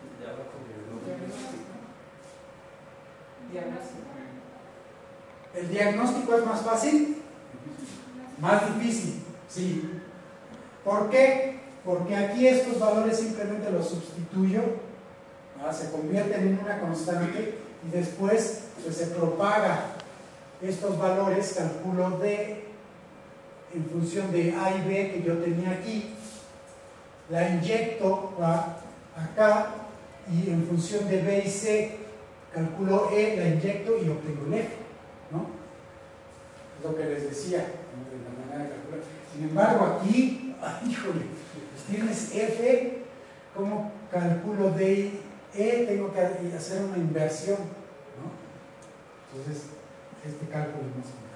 ¿El diagnóstico es más fácil? Más difícil, sí. ¿Por qué? Porque aquí estos valores simplemente los sustituyo, ¿no? Se convierten en una constante y después pues, se propaga estos valores, calculo D en función de A y B que yo tenía aquí, la inyecto acá y en función de B y C calculo E, la inyecto y obtengo el F, ¿no? Es lo que les decía, ¿no? De la manera de calcular. Sin embargo, aquí, ay, híjole, pues tienes F, ¿cómo calculo D y E? Tengo que hacer una inversión, ¿no? Entonces, este cálculo es más complejo.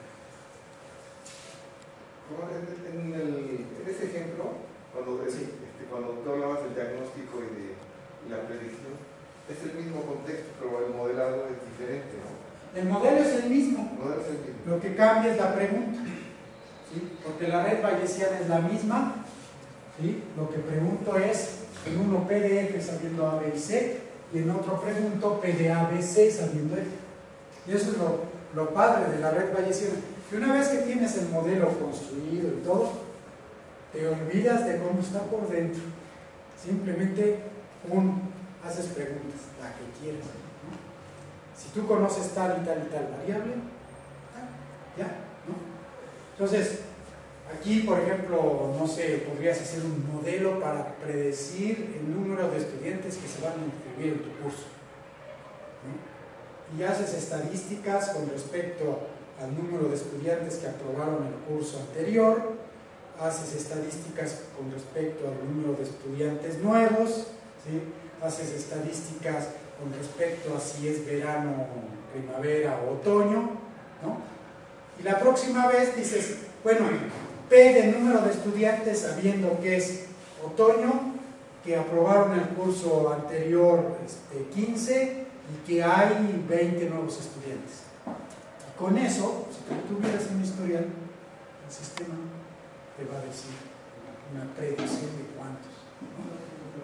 En este ejemplo, cuando tú hablabas del diagnóstico y de la predicción, es el mismo contexto, pero el modelado es diferente, ¿no? El modelo es el mismo. El modelo es el mismo. Lo que cambia es la pregunta, ¿sí? Porque la red bayesiana es la misma, ¿sí? Lo que pregunto es, en uno P de F sabiendo A, B y C, y en otro pregunto P de A, B, C sabiendo F. Y eso es lo padre de la red bayesiana. Y una vez que tienes el modelo construido y todo, te olvidas de cómo está por dentro. Simplemente haces preguntas, la que quieras, ¿no? Si tú conoces tal y tal y tal variable, ya, ¿no? Entonces, aquí, por ejemplo, no sé, podrías hacer un modelo para predecir el número de estudiantes que se van a inscribir en tu curso, ¿no? Y haces estadísticas con respecto al número de estudiantes que aprobaron el curso anterior, haces estadísticas con respecto al número de estudiantes nuevos, ¿sí? Haces estadísticas con respecto a si es verano, primavera o otoño, ¿no? Y la próxima vez dices, bueno, P de número de estudiantes sabiendo que es otoño, que aprobaron el curso anterior 15 y que hay 20 nuevos estudiantes. Con eso, si tú tuvieras un historial, el sistema te va a decir una predicción de cuántos, ¿no?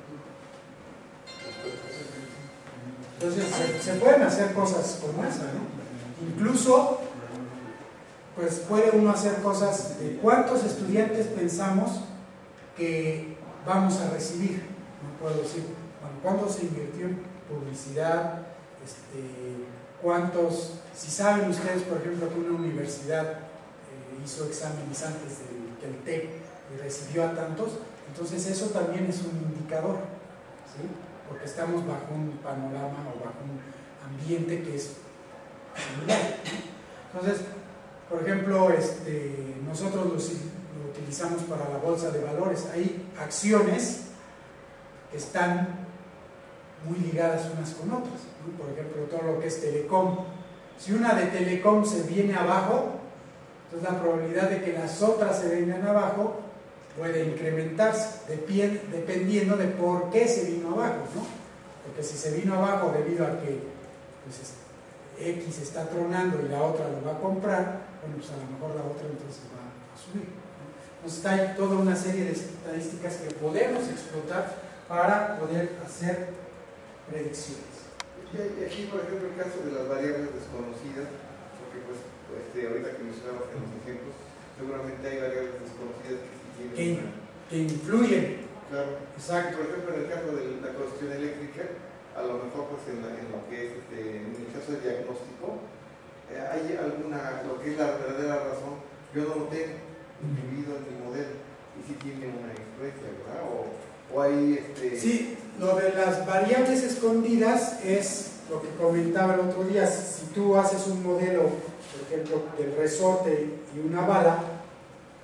Entonces se pueden hacer cosas como esa, ¿no? Incluso, pues puede uno hacer cosas de cuántos estudiantes pensamos que vamos a recibir. No puedo decir, bueno, cuánto se invirtió en publicidad, cuántos. Si saben ustedes, por ejemplo, que una universidad hizo exámenes antes que el TEC y recibió a tantos, entonces eso también es un indicador, ¿sí? Porque estamos bajo un panorama o bajo un ambiente que es similar, ¿no? Entonces, por ejemplo, nosotros lo utilizamos para la bolsa de valores. Hay acciones que están muy ligadas unas con otras, ¿no? Por ejemplo, todo lo que es Telecom. Si una de Telecom se viene abajo, entonces la probabilidad de que las otras se vengan abajo puede incrementarse, dependiendo de por qué se vino abajo, ¿no? Porque si se vino abajo debido a que pues, X está tronando y la otra lo va a comprar, bueno, pues a lo mejor la otra entonces va a subir, ¿no? Entonces hay toda una serie de estadísticas que podemos explotar para poder hacer predicciones. Y aquí, por ejemplo, el caso de las variables desconocidas, porque pues, ahorita que mencionabas en los ejemplos, seguramente hay variables desconocidas que sí tienen que influyen. Claro. Exacto. Por ejemplo, en el caso de la corrosión eléctrica, a lo mejor pues en lo que es en el caso del diagnóstico, hay lo que es la verdadera razón, yo no lo tengo incluido en mi modelo, y sí tiene una influencia, ¿verdad? O hay Sí, lo de las variables escondidas es lo que comentaba el otro día. Si tú haces un modelo, por ejemplo, del resorte y una bala,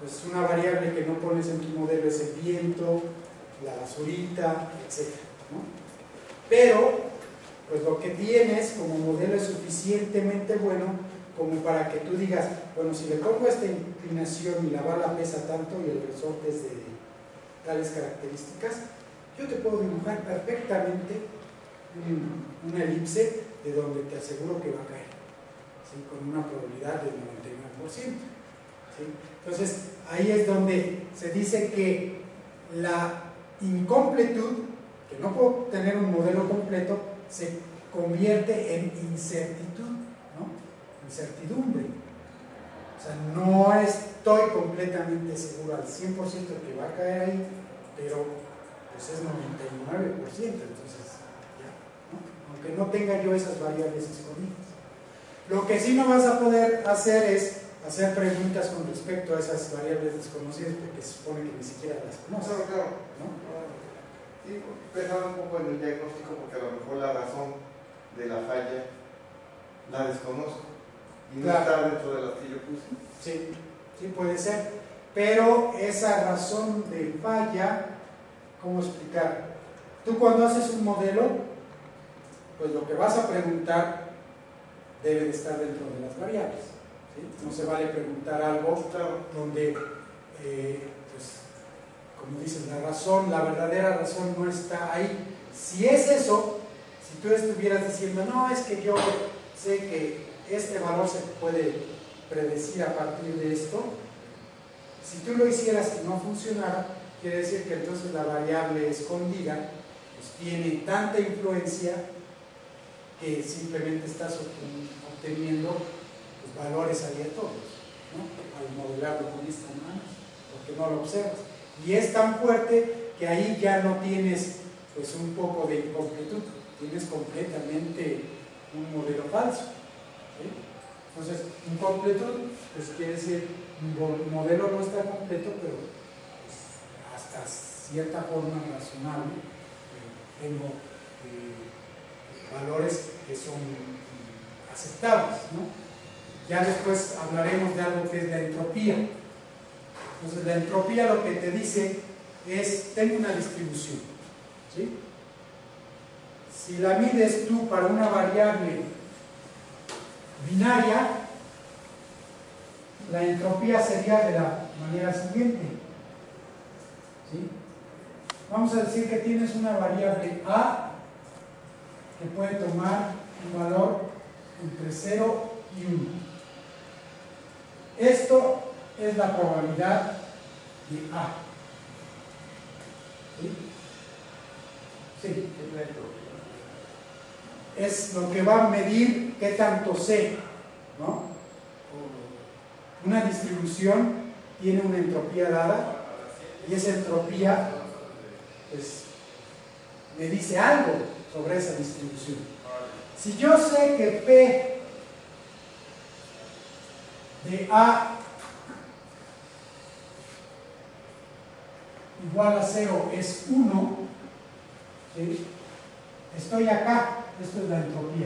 pues una variable que no pones en tu modelo es el viento, la basurita, etc., ¿no? Pero, pues lo que tienes como modelo es suficientemente bueno como para que tú digas, bueno, si le pongo esta inclinación y la bala pesa tanto y el resorte es de tales características, yo te puedo dibujar perfectamente una elipse de donde te aseguro que va a caer, ¿sí? Con una probabilidad del 99%, ¿sí? Entonces, ahí es donde se dice que la incompletud, que no puedo tener un modelo completo, se convierte en incertitud, ¿no? Incertidumbre. O sea, no estoy completamente seguro al 100% que va a caer ahí, pero pues es 99%, entonces ya, ¿no? Aunque no tenga yo esas variables escondidas. Lo que sí no vas a poder hacer es hacer preguntas con respecto a esas variables desconocidas, porque se supone que ni siquiera las conoces. Claro, ¿no? Sí, pensaba un poco en el diagnóstico porque a lo mejor la razón de la falla la desconozco y no está dentro de las que yo puse. Sí, sí puede ser, pero esa razón de falla, ¿cómo explicar? Tú cuando haces un modelo, pues lo que vas a preguntar debe de estar dentro de las variables, ¿sí? No se vale preguntar algo donde, pues, como dices, la razón, la verdadera razón no está ahí. Si es eso, si tú estuvieras diciendo, no, es que yo sé que este valor se puede predecir a partir de esto, si tú lo hicieras y no funcionara, quiere decir que entonces la variable escondida pues tiene tanta influencia que simplemente estás obteniendo pues, valores aleatorios, ¿no? Al modelarlo con esta mano, porque no lo observas. Y es tan fuerte que ahí ya no tienes pues un poco de incompletud, tienes completamente un modelo falso, ¿sí? Entonces, incompletud pues quiere decir un modelo no está completo, pero pues, hasta cierta forma razonable tengo valores que son aceptables, ¿no? Ya después hablaremos de algo que es la entropía. Entonces la entropía lo que te dice es, tengo una distribución, ¿sí? Si la mides tú para una variable binaria, la entropía sería de la manera siguiente, ¿sí? Vamos a decir que tienes una variable A que puede tomar un valor entre 0 y 1. Esto es la probabilidad de A. ¿Sí? Sí. Es lo que va a medir qué tanto sé, ¿no? Una distribución tiene una entropía dada y esa entropía pues me dice algo sobre esa distribución. Si yo sé que P de A igual a 0 es 1, ¿sí? Estoy acá, esto es la entropía.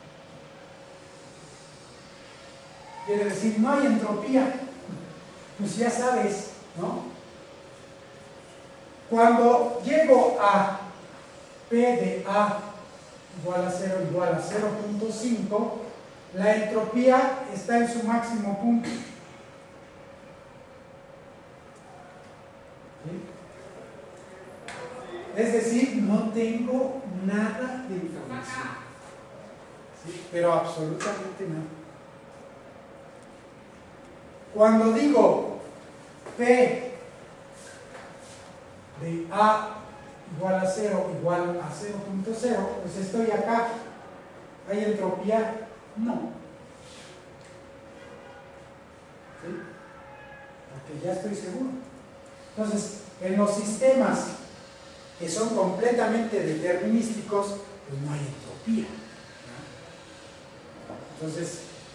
Quiere decir, no hay entropía, pues ya sabes, ¿no? Cuando llego a P de A igual a 0 igual a 0.5, la entropía está en su máximo punto. ¿Sí? Es decir, no tengo nada de información, ¿sí? Pero absolutamente nada. Cuando digo P de A igual a 0 igual a 0.0, pues estoy acá. ¿Hay entropía? No. ¿Sí? Porque ya estoy seguro. Entonces, en los sistemas que son completamente determinísticos, pues no hay entropía, ¿no? Entonces,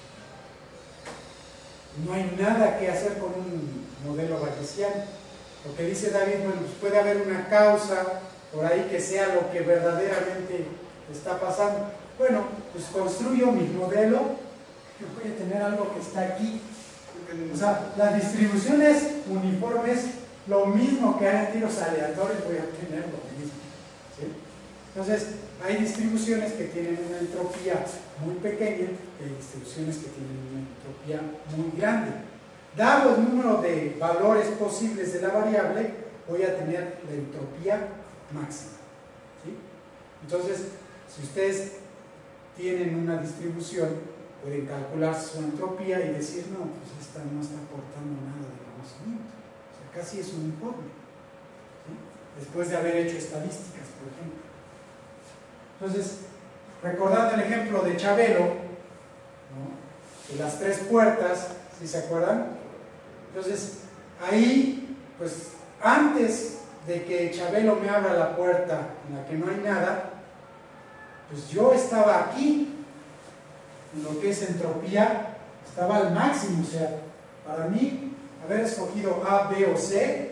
no hay nada que hacer con un modelo bayesiano. Lo que dice David, bueno, pues puede haber una causa por ahí que sea lo que verdaderamente está pasando. Bueno, pues construyo mi modelo, yo voy a tener algo que está aquí, O sea, la distribución es uniforme, es lo mismo que hay tiros aleatorios, voy a obtener lo mismo. ¿Sí? Entonces, hay distribuciones que tienen una entropía muy pequeña y hay distribuciones que tienen una entropía muy grande. Dado el número de valores posibles de la variable, voy a tener la entropía máxima. ¿Sí? Entonces, si ustedes tienen una distribución, pueden calcular su entropía y decir, no, pues esta no está aportando nada de conocimiento. O sea, casi es uniforme. ¿Sí? Después de haber hecho estadísticas, por ejemplo. Entonces, recordando el ejemplo de Chabelo, ¿no? De las 3 puertas, ¿sí se acuerdan? Entonces, ahí, pues, antes de que Chabelo me abra la puerta en la que no hay nada, pues yo estaba aquí, en lo que es entropía, estaba al máximo. O sea, para mí, haber escogido A, B o C,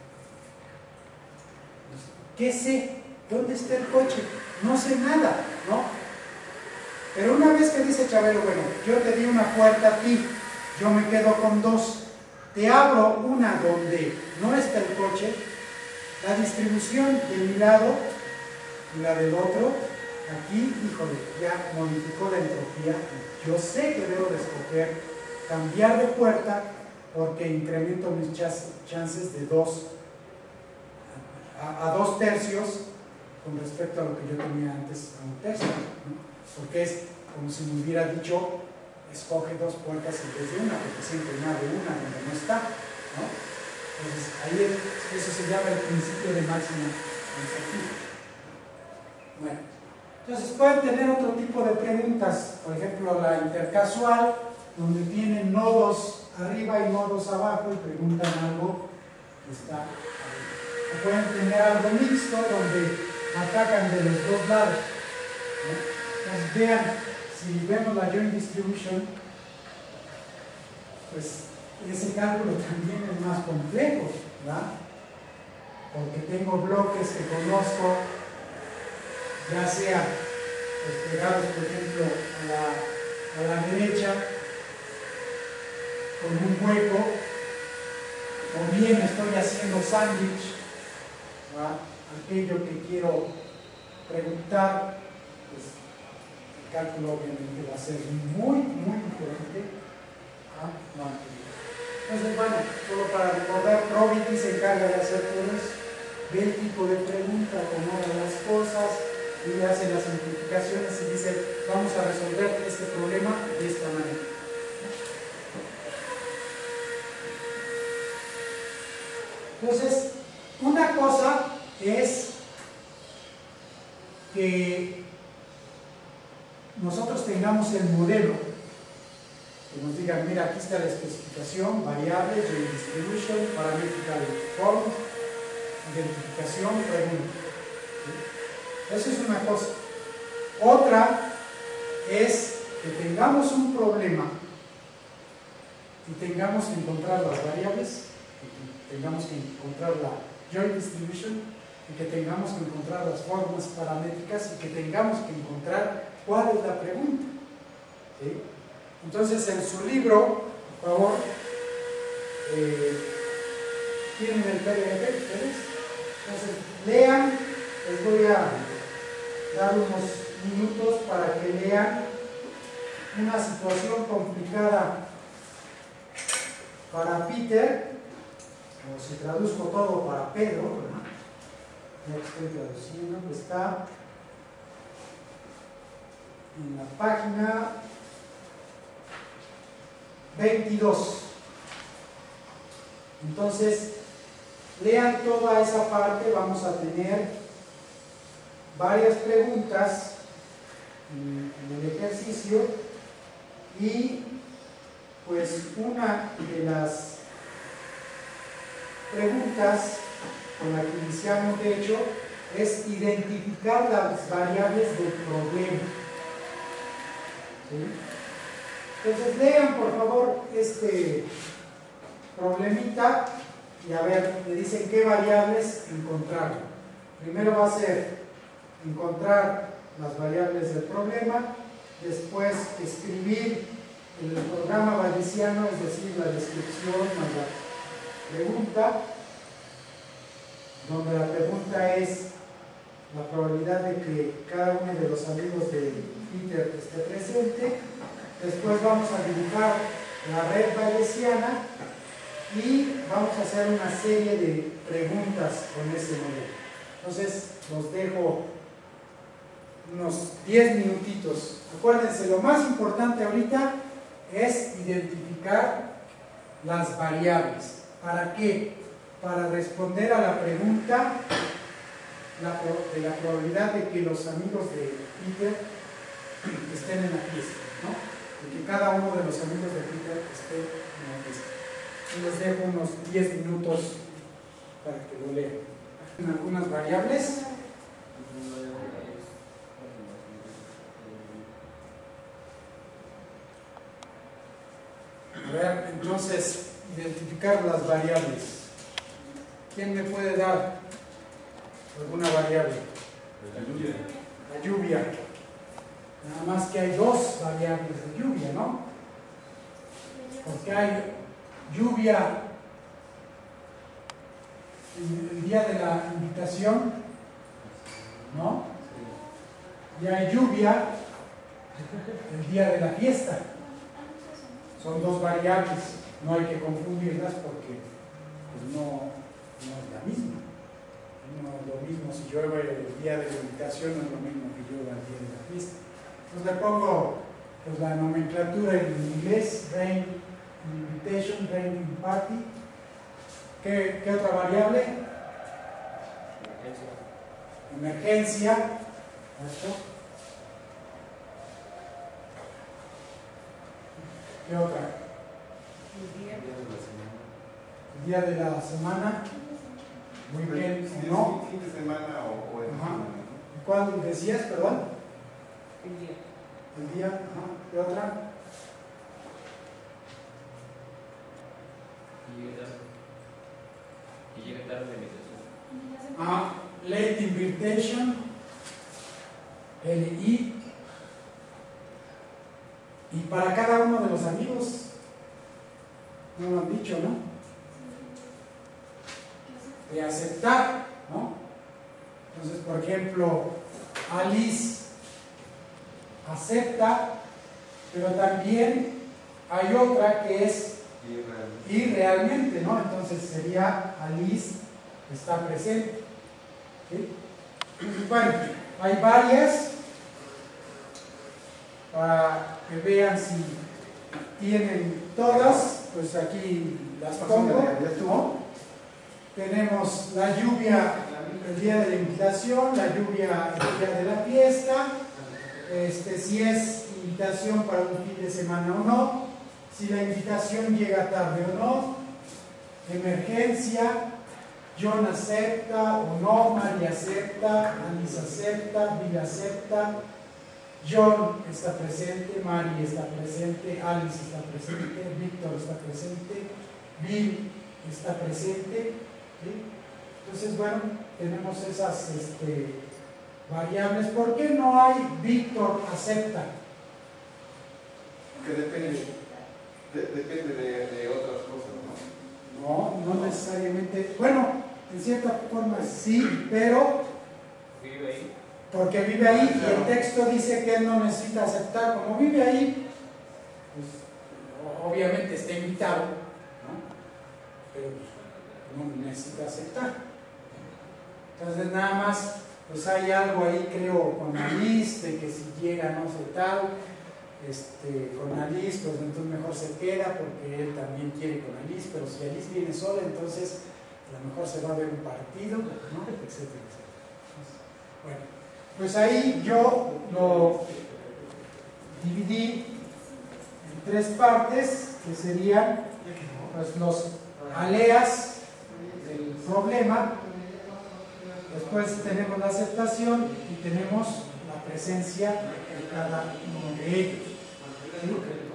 ¿qué sé? ¿Dónde está el coche? No sé nada, ¿no? Pero una vez que dice Chabelo, bueno, yo te di una puerta a ti, yo me quedo con 2, te abro una donde no está el coche, la distribución de mi lado y la del otro, aquí, híjole, ya modificó la entropía. Yo sé que debo de escoger cambiar de puerta porque incremento mis chances de 2 a 2 tercios con respecto a lo que yo tenía antes a 1 tercio, ¿no? Porque es como si me hubiera dicho, escoge 2 puertas en vez de una, porque siempre me abre una donde no está, ¿no? Entonces, ahí eso se llama el principio de máxima entropía. Bueno, entonces pueden tener otro tipo de preguntas, por ejemplo la intercasual, donde tienen nodos arriba y nodos abajo y preguntan algo que está arriba. O pueden tener algo mixto donde atacan de los 2 lados, ¿no? Entonces vean, si vemos la joint distribution, pues ese cálculo también es más complejo, ¿verdad? Porque tengo bloques que conozco, ya sea pues, pegados, por ejemplo, a la derecha, con un hueco, o bien estoy haciendo sándwich, aquello que quiero preguntar, pues el cálculo obviamente va a ser muy, muy diferente a lo anterior. Entonces, bueno, solo para recordar, Probity se encarga de hacer todo eso, ve el tipo de pregunta, acomoda las cosas y hace las simplificaciones y dice, vamos a resolver este problema de esta manera. Entonces, una cosa es que nosotros tengamos el modelo, que nos digan, mira, aquí está la especificación, variables, distribution, parametrical form, identificación, pregunta. ¿Sí? Eso es una cosa. Otra es que tengamos un problema y tengamos que encontrar las variables, que tengamos que encontrar la joint distribution y que tengamos que encontrar las formas paramétricas y que tengamos que encontrar cuál es la pregunta. ¿Sí? Entonces, en su libro, por favor, ¿tienen el PDF ustedes? Entonces, lean, les voy a dar unos minutos para que lean una situación complicada para Peter, o si traduzco todo para Pedro, ¿verdad? Ya que estoy traduciendo, pues está en la página 22. Entonces, lean toda esa parte, vamos a tener varias preguntas en el ejercicio y pues una de las preguntas con la que iniciamos de hecho es identificar las variables del problema. ¿Sí? Entonces lean por favor este problemita y a ver, me dicen qué variables encontrar. Primero va a ser encontrar las variables del problema, después escribir el programa bayesiano, es decir, la descripción más la pregunta, donde la pregunta es la probabilidad de que cada uno de los amigos de Peter esté presente. Después vamos a dibujar la red bayesiana y vamos a hacer una serie de preguntas con ese modelo. Entonces, los dejo unos 10 minutitos. Acuérdense, lo más importante ahorita es identificar las variables. ¿Para qué? Para responder a la pregunta de la probabilidad de que los amigos de Peter estén en la fiesta, ¿no? De que cada uno de los amigos de Peter esté en la fiesta. Y les dejo unos 10 minutos para que lo lean. Algunas variables. A ver, entonces, identificar las variables. ¿Quién me puede dar alguna variable? La lluvia. Nada más que hay dos variables de lluvia, ¿no? Porque hay lluvia el día de la invitación, ¿no? Y hay lluvia el día de la fiesta. Son dos variables, no hay que confundirlas porque pues, no es la misma. No es lo mismo si llueve el día de la invitación, no es lo mismo que llueva el día de la fiesta. Entonces le pongo pues, la nomenclatura en inglés: rain invitation, rain party. ¿Qué otra variable? Emergencia. ¿Esto? ¿Qué otra? El día de la semana. Muy bien, ¿no? Fin de semana o en semana. ¿Cuál decías, perdón? El día. El día, ajá. ¿Qué otra? Y llega tarde la invitación. Late invitation, LI. Y para cada uno de los amigos, no lo han dicho, ¿no? De aceptar, ¿no? Entonces, por ejemplo, Alice acepta, pero también hay otra que es irrealmente, ¿no? Entonces sería Alice está presente. ¿Sí? Bueno, hay varias para que vean si tienen todas, pues aquí las pongo, ¿no? Tenemos la lluvia el día de la invitación, la lluvia el día de la fiesta, si es invitación para un fin de semana o no, si la invitación llega tarde o no, emergencia, John acepta o no, María acepta, Alice acepta, Bill acepta, John está presente, Mary está presente, Alice está presente, Víctor está presente, Bill está presente. ¿Sí? Entonces, bueno, tenemos esas variables. ¿Por qué no hay Víctor acepta? Que depende de otras cosas, ¿no? No necesariamente. Bueno, en cierta forma sí, pero ¿Vive ahí? porque vive ahí y el texto dice que él no necesita aceptar. Como vive ahí, pues obviamente está invitado, ¿no? Pero no necesita aceptar. Entonces nada más, pues hay algo ahí creo con Alice, de que si llega no sé tal, con Alice, pues entonces mejor se queda porque él también quiere con Alice, pero si Alice viene sola, entonces a lo mejor se va a ver un partido, ¿no? Etcétera, etcétera. Bueno, pues ahí yo lo dividí en tres partes, que serían pues, los aleas del problema. Después tenemos la aceptación y tenemos la presencia de cada uno de ellos. ¿Sí?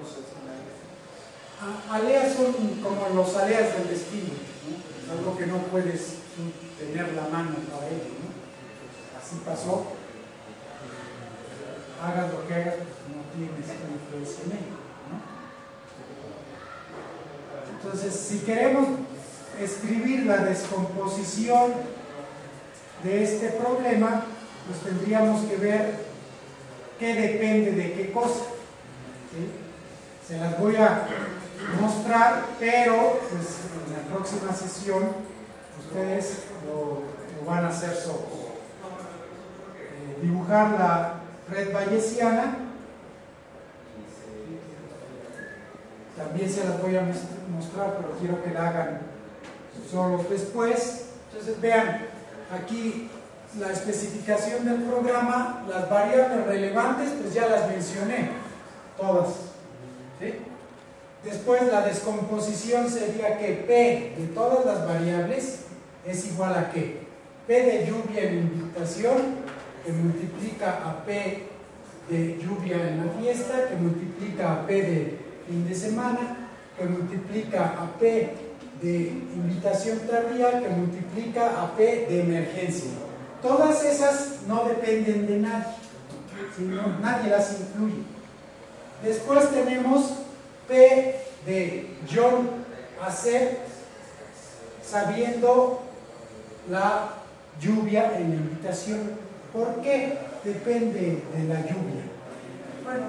Aleas son como los aleas del destino, ¿no? Algo que no puedes tener la mano para ello, ¿no? Así pasó. Hagas lo que hagas, pues no tienes influencia en ello, ¿no? Entonces, si queremos escribir la descomposición de este problema, pues tendríamos que ver qué depende de qué cosa, ¿sí? Se las voy a mostrar, pero pues en la próxima sesión ustedes lo van a hacer solo. Dibujar la red bayesiana, también se las voy a mostrar, pero quiero que la hagan solo después. Entonces vean, aquí la especificación del programa, las variables relevantes, pues ya las mencioné, todas, ¿sí? Después la descomposición sería que P de todas las variables es igual a ¿qué? P de lluvia en invitación, que multiplica a P de lluvia en la fiesta, que multiplica a P de fin de semana, que multiplica a P de invitación tardía, que multiplica a P de emergencia. Todas esas no dependen de nadie, sino nadie las incluye. Después tenemos P de John hacer sabiendo la lluvia en la invitación. ¿Por qué depende de la lluvia? Bueno,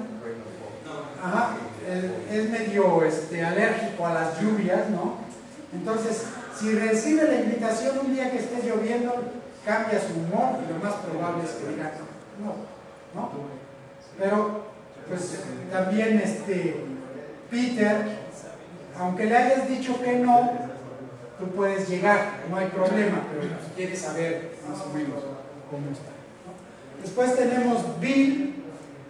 es medio alérgico a las lluvias, ¿no? Entonces, si recibe la invitación un día que esté lloviendo, cambia su humor y lo más probable es que diga no. Pero, pues también Peter, aunque le hayas dicho que no, tú puedes llegar, no hay problema, pero si quieres saber más o menos cómo está. Después tenemos Bill,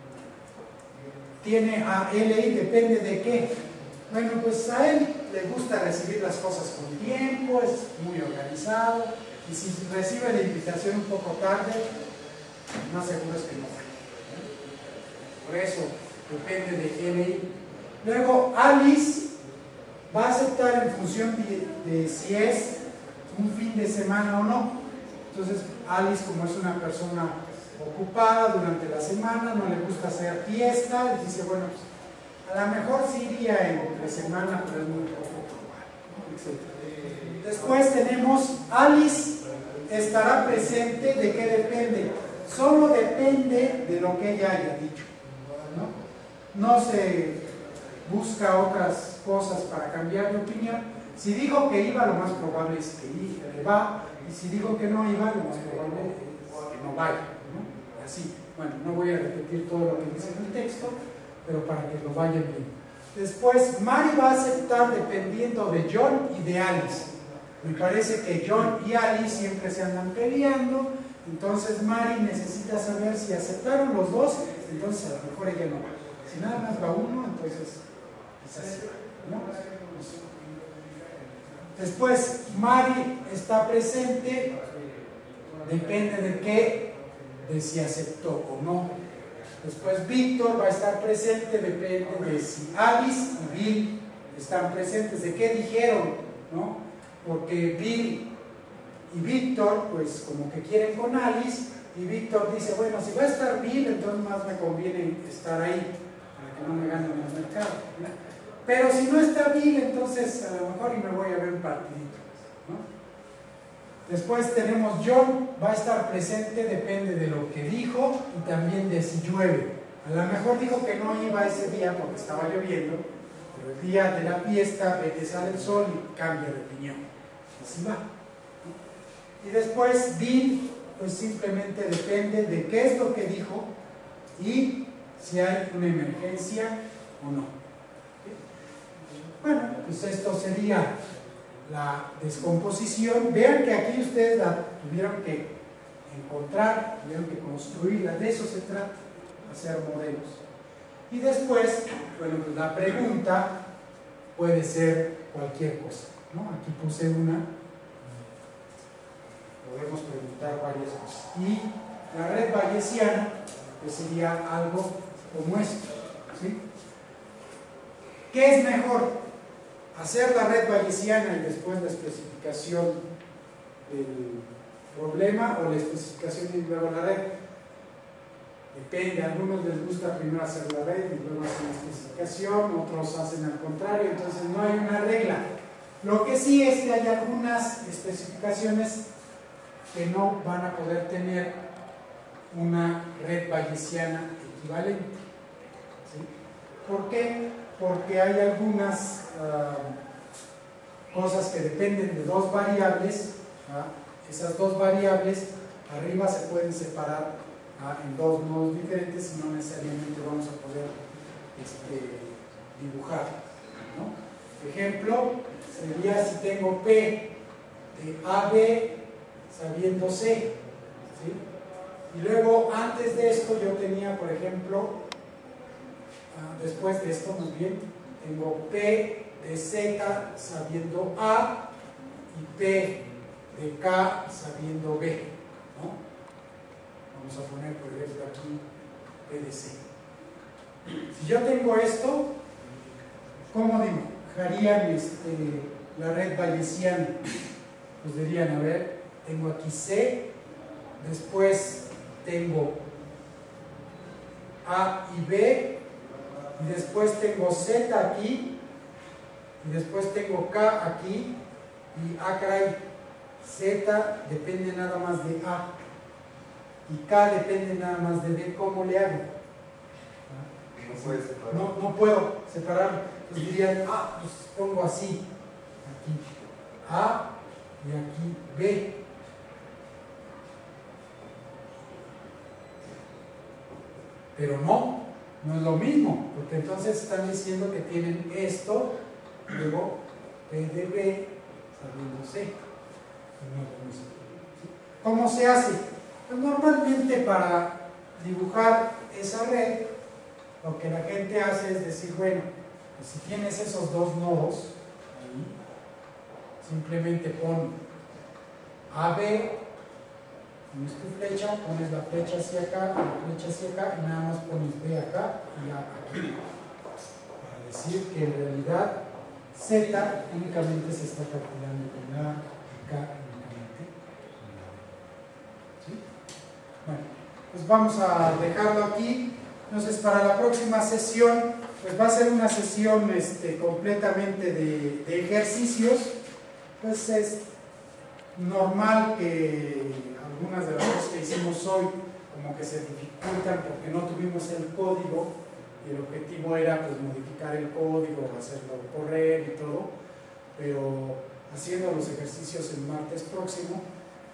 tiene a LI, depende de qué. Bueno, pues a él le gusta recibir las cosas con tiempo, es muy organizado, y si recibe la invitación un poco tarde, más seguro es que no vaya. Por eso depende de LI. Luego Alice va a aceptar en función de si es un fin de semana o no. Entonces Alice, como es una persona ocupada durante la semana, no le gusta hacer fiesta, dice, bueno, pues, a lo mejor sí iría entre semana, pero es muy poco probable, etc. Después tenemos Alice estará presente. ¿De qué depende? Solo depende de lo que ella haya dicho, ¿no? No se busca otras cosas para cambiar de opinión. Si dijo que iba, lo más probable es que va, y si dijo que no iba, lo más probable es que no vaya, ¿no? Así, bueno, no voy a repetir todo lo que dice en el texto, pero para que lo vayan viendo. Después, Mary va a aceptar dependiendo de John y de Alice. Me parece que John y Alice siempre se andan peleando, entonces Mary necesita saber si aceptaron los dos, entonces a lo mejor ella no va. Si nada más va uno, entonces quizás sí va, ¿no? Después, Mary está presente, depende de qué, de si aceptó o no. Después, Víctor va a estar presente, depende de si Alice y Bill están presentes, de qué dijeron, ¿no? Porque Bill y Víctor, pues como que quieren con Alice, y Víctor dice, bueno, si va a estar Bill, entonces más me conviene estar ahí, para que no me ganen el mercado, ¿no? Pero si no está Bill, entonces a lo mejor y me voy a ver un partidito, ¿no? Después tenemos John, va a estar presente, depende de lo que dijo y también de si llueve. A lo mejor dijo que no iba ese día porque estaba lloviendo, pero el día de la fiesta ve que sale el sol y cambia de opinión. Así va, ¿no? Y después Bill, pues simplemente depende de qué es lo que dijo y si hay una emergencia o no. Bueno, pues esto sería la descomposición. Vean que aquí ustedes la tuvieron que encontrar, tuvieron que construirla, de eso se trata, hacer modelos. Y después, bueno, pues la pregunta puede ser cualquier cosa, ¿no? Aquí puse una, podemos preguntar varias cosas. Y la red bayesiana, pues sería algo como esto, ¿sí? ¿Qué es mejor? ¿Hacer la red bayesiana y después la especificación del problema o la especificación y luego la red? Depende, a algunos les gusta primero hacer la red y luego hacen la especificación, otros hacen al contrario, entonces no hay una regla. Lo que sí es que hay algunas especificaciones que no van a poder tener una red bayesiana equivalente. ¿Sí? ¿Por qué? Porque hay algunas cosas que dependen de dos variables. Esas dos variables arriba se pueden separar en dos nodos diferentes y no necesariamente vamos a poder dibujar, ¿no? Ejemplo sería si tengo P de AB sabiendo C, ¿sí? Y luego antes de esto yo tenía, por ejemplo, después de esto más bien, tengo P de Z sabiendo A y P de K sabiendo B, ¿no? Vamos a poner, por ejemplo, aquí P de C. Si yo tengo esto, ¿cómo dibujarían la red bayesiana? Pues dirían, a ver, tengo aquí C, después tengo A y B, y después tengo Z aquí, y después tengo K aquí, y caray, Z depende nada más de A, y K depende nada más de B. ¿Cómo le hago? No puedo separarlo. Entonces dirían, pues pongo así, aquí A y aquí B. Pero no es lo mismo, porque entonces están diciendo que tienen esto, luego P de B sabiendo C. No es lo mismo. ¿Cómo se hace? Pues normalmente para dibujar esa red, lo que la gente hace es decir, bueno, pues si tienes esos dos nodos, ahí, simplemente pon AB, pones tu flecha, pones la flecha hacia acá, la flecha hacia acá, y nada más pones B acá y A aquí. Para decir que en realidad Z únicamente se está calculando con A y K únicamente con A. ¿Sí? Bueno, pues vamos a dejarlo aquí. Entonces, para la próxima sesión, pues va a ser una sesión completamente de ejercicios. Pues es normal que algunas de las cosas que hicimos hoy como que se dificultan porque no tuvimos el código y el objetivo era pues modificar el código, hacerlo correr y todo, pero haciendo los ejercicios el martes próximo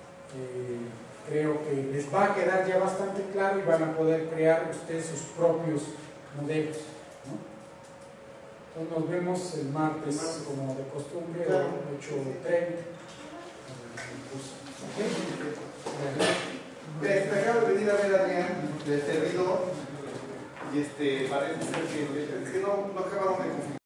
creo que les va a quedar ya bastante claro y van a poder crear ustedes sus propios modelos, ¿no? Entonces nos vemos el martes como de costumbre, a 8:30. Me acabo de venir a ver a Adrián del servidor y parece ser que no acabaron de configurar.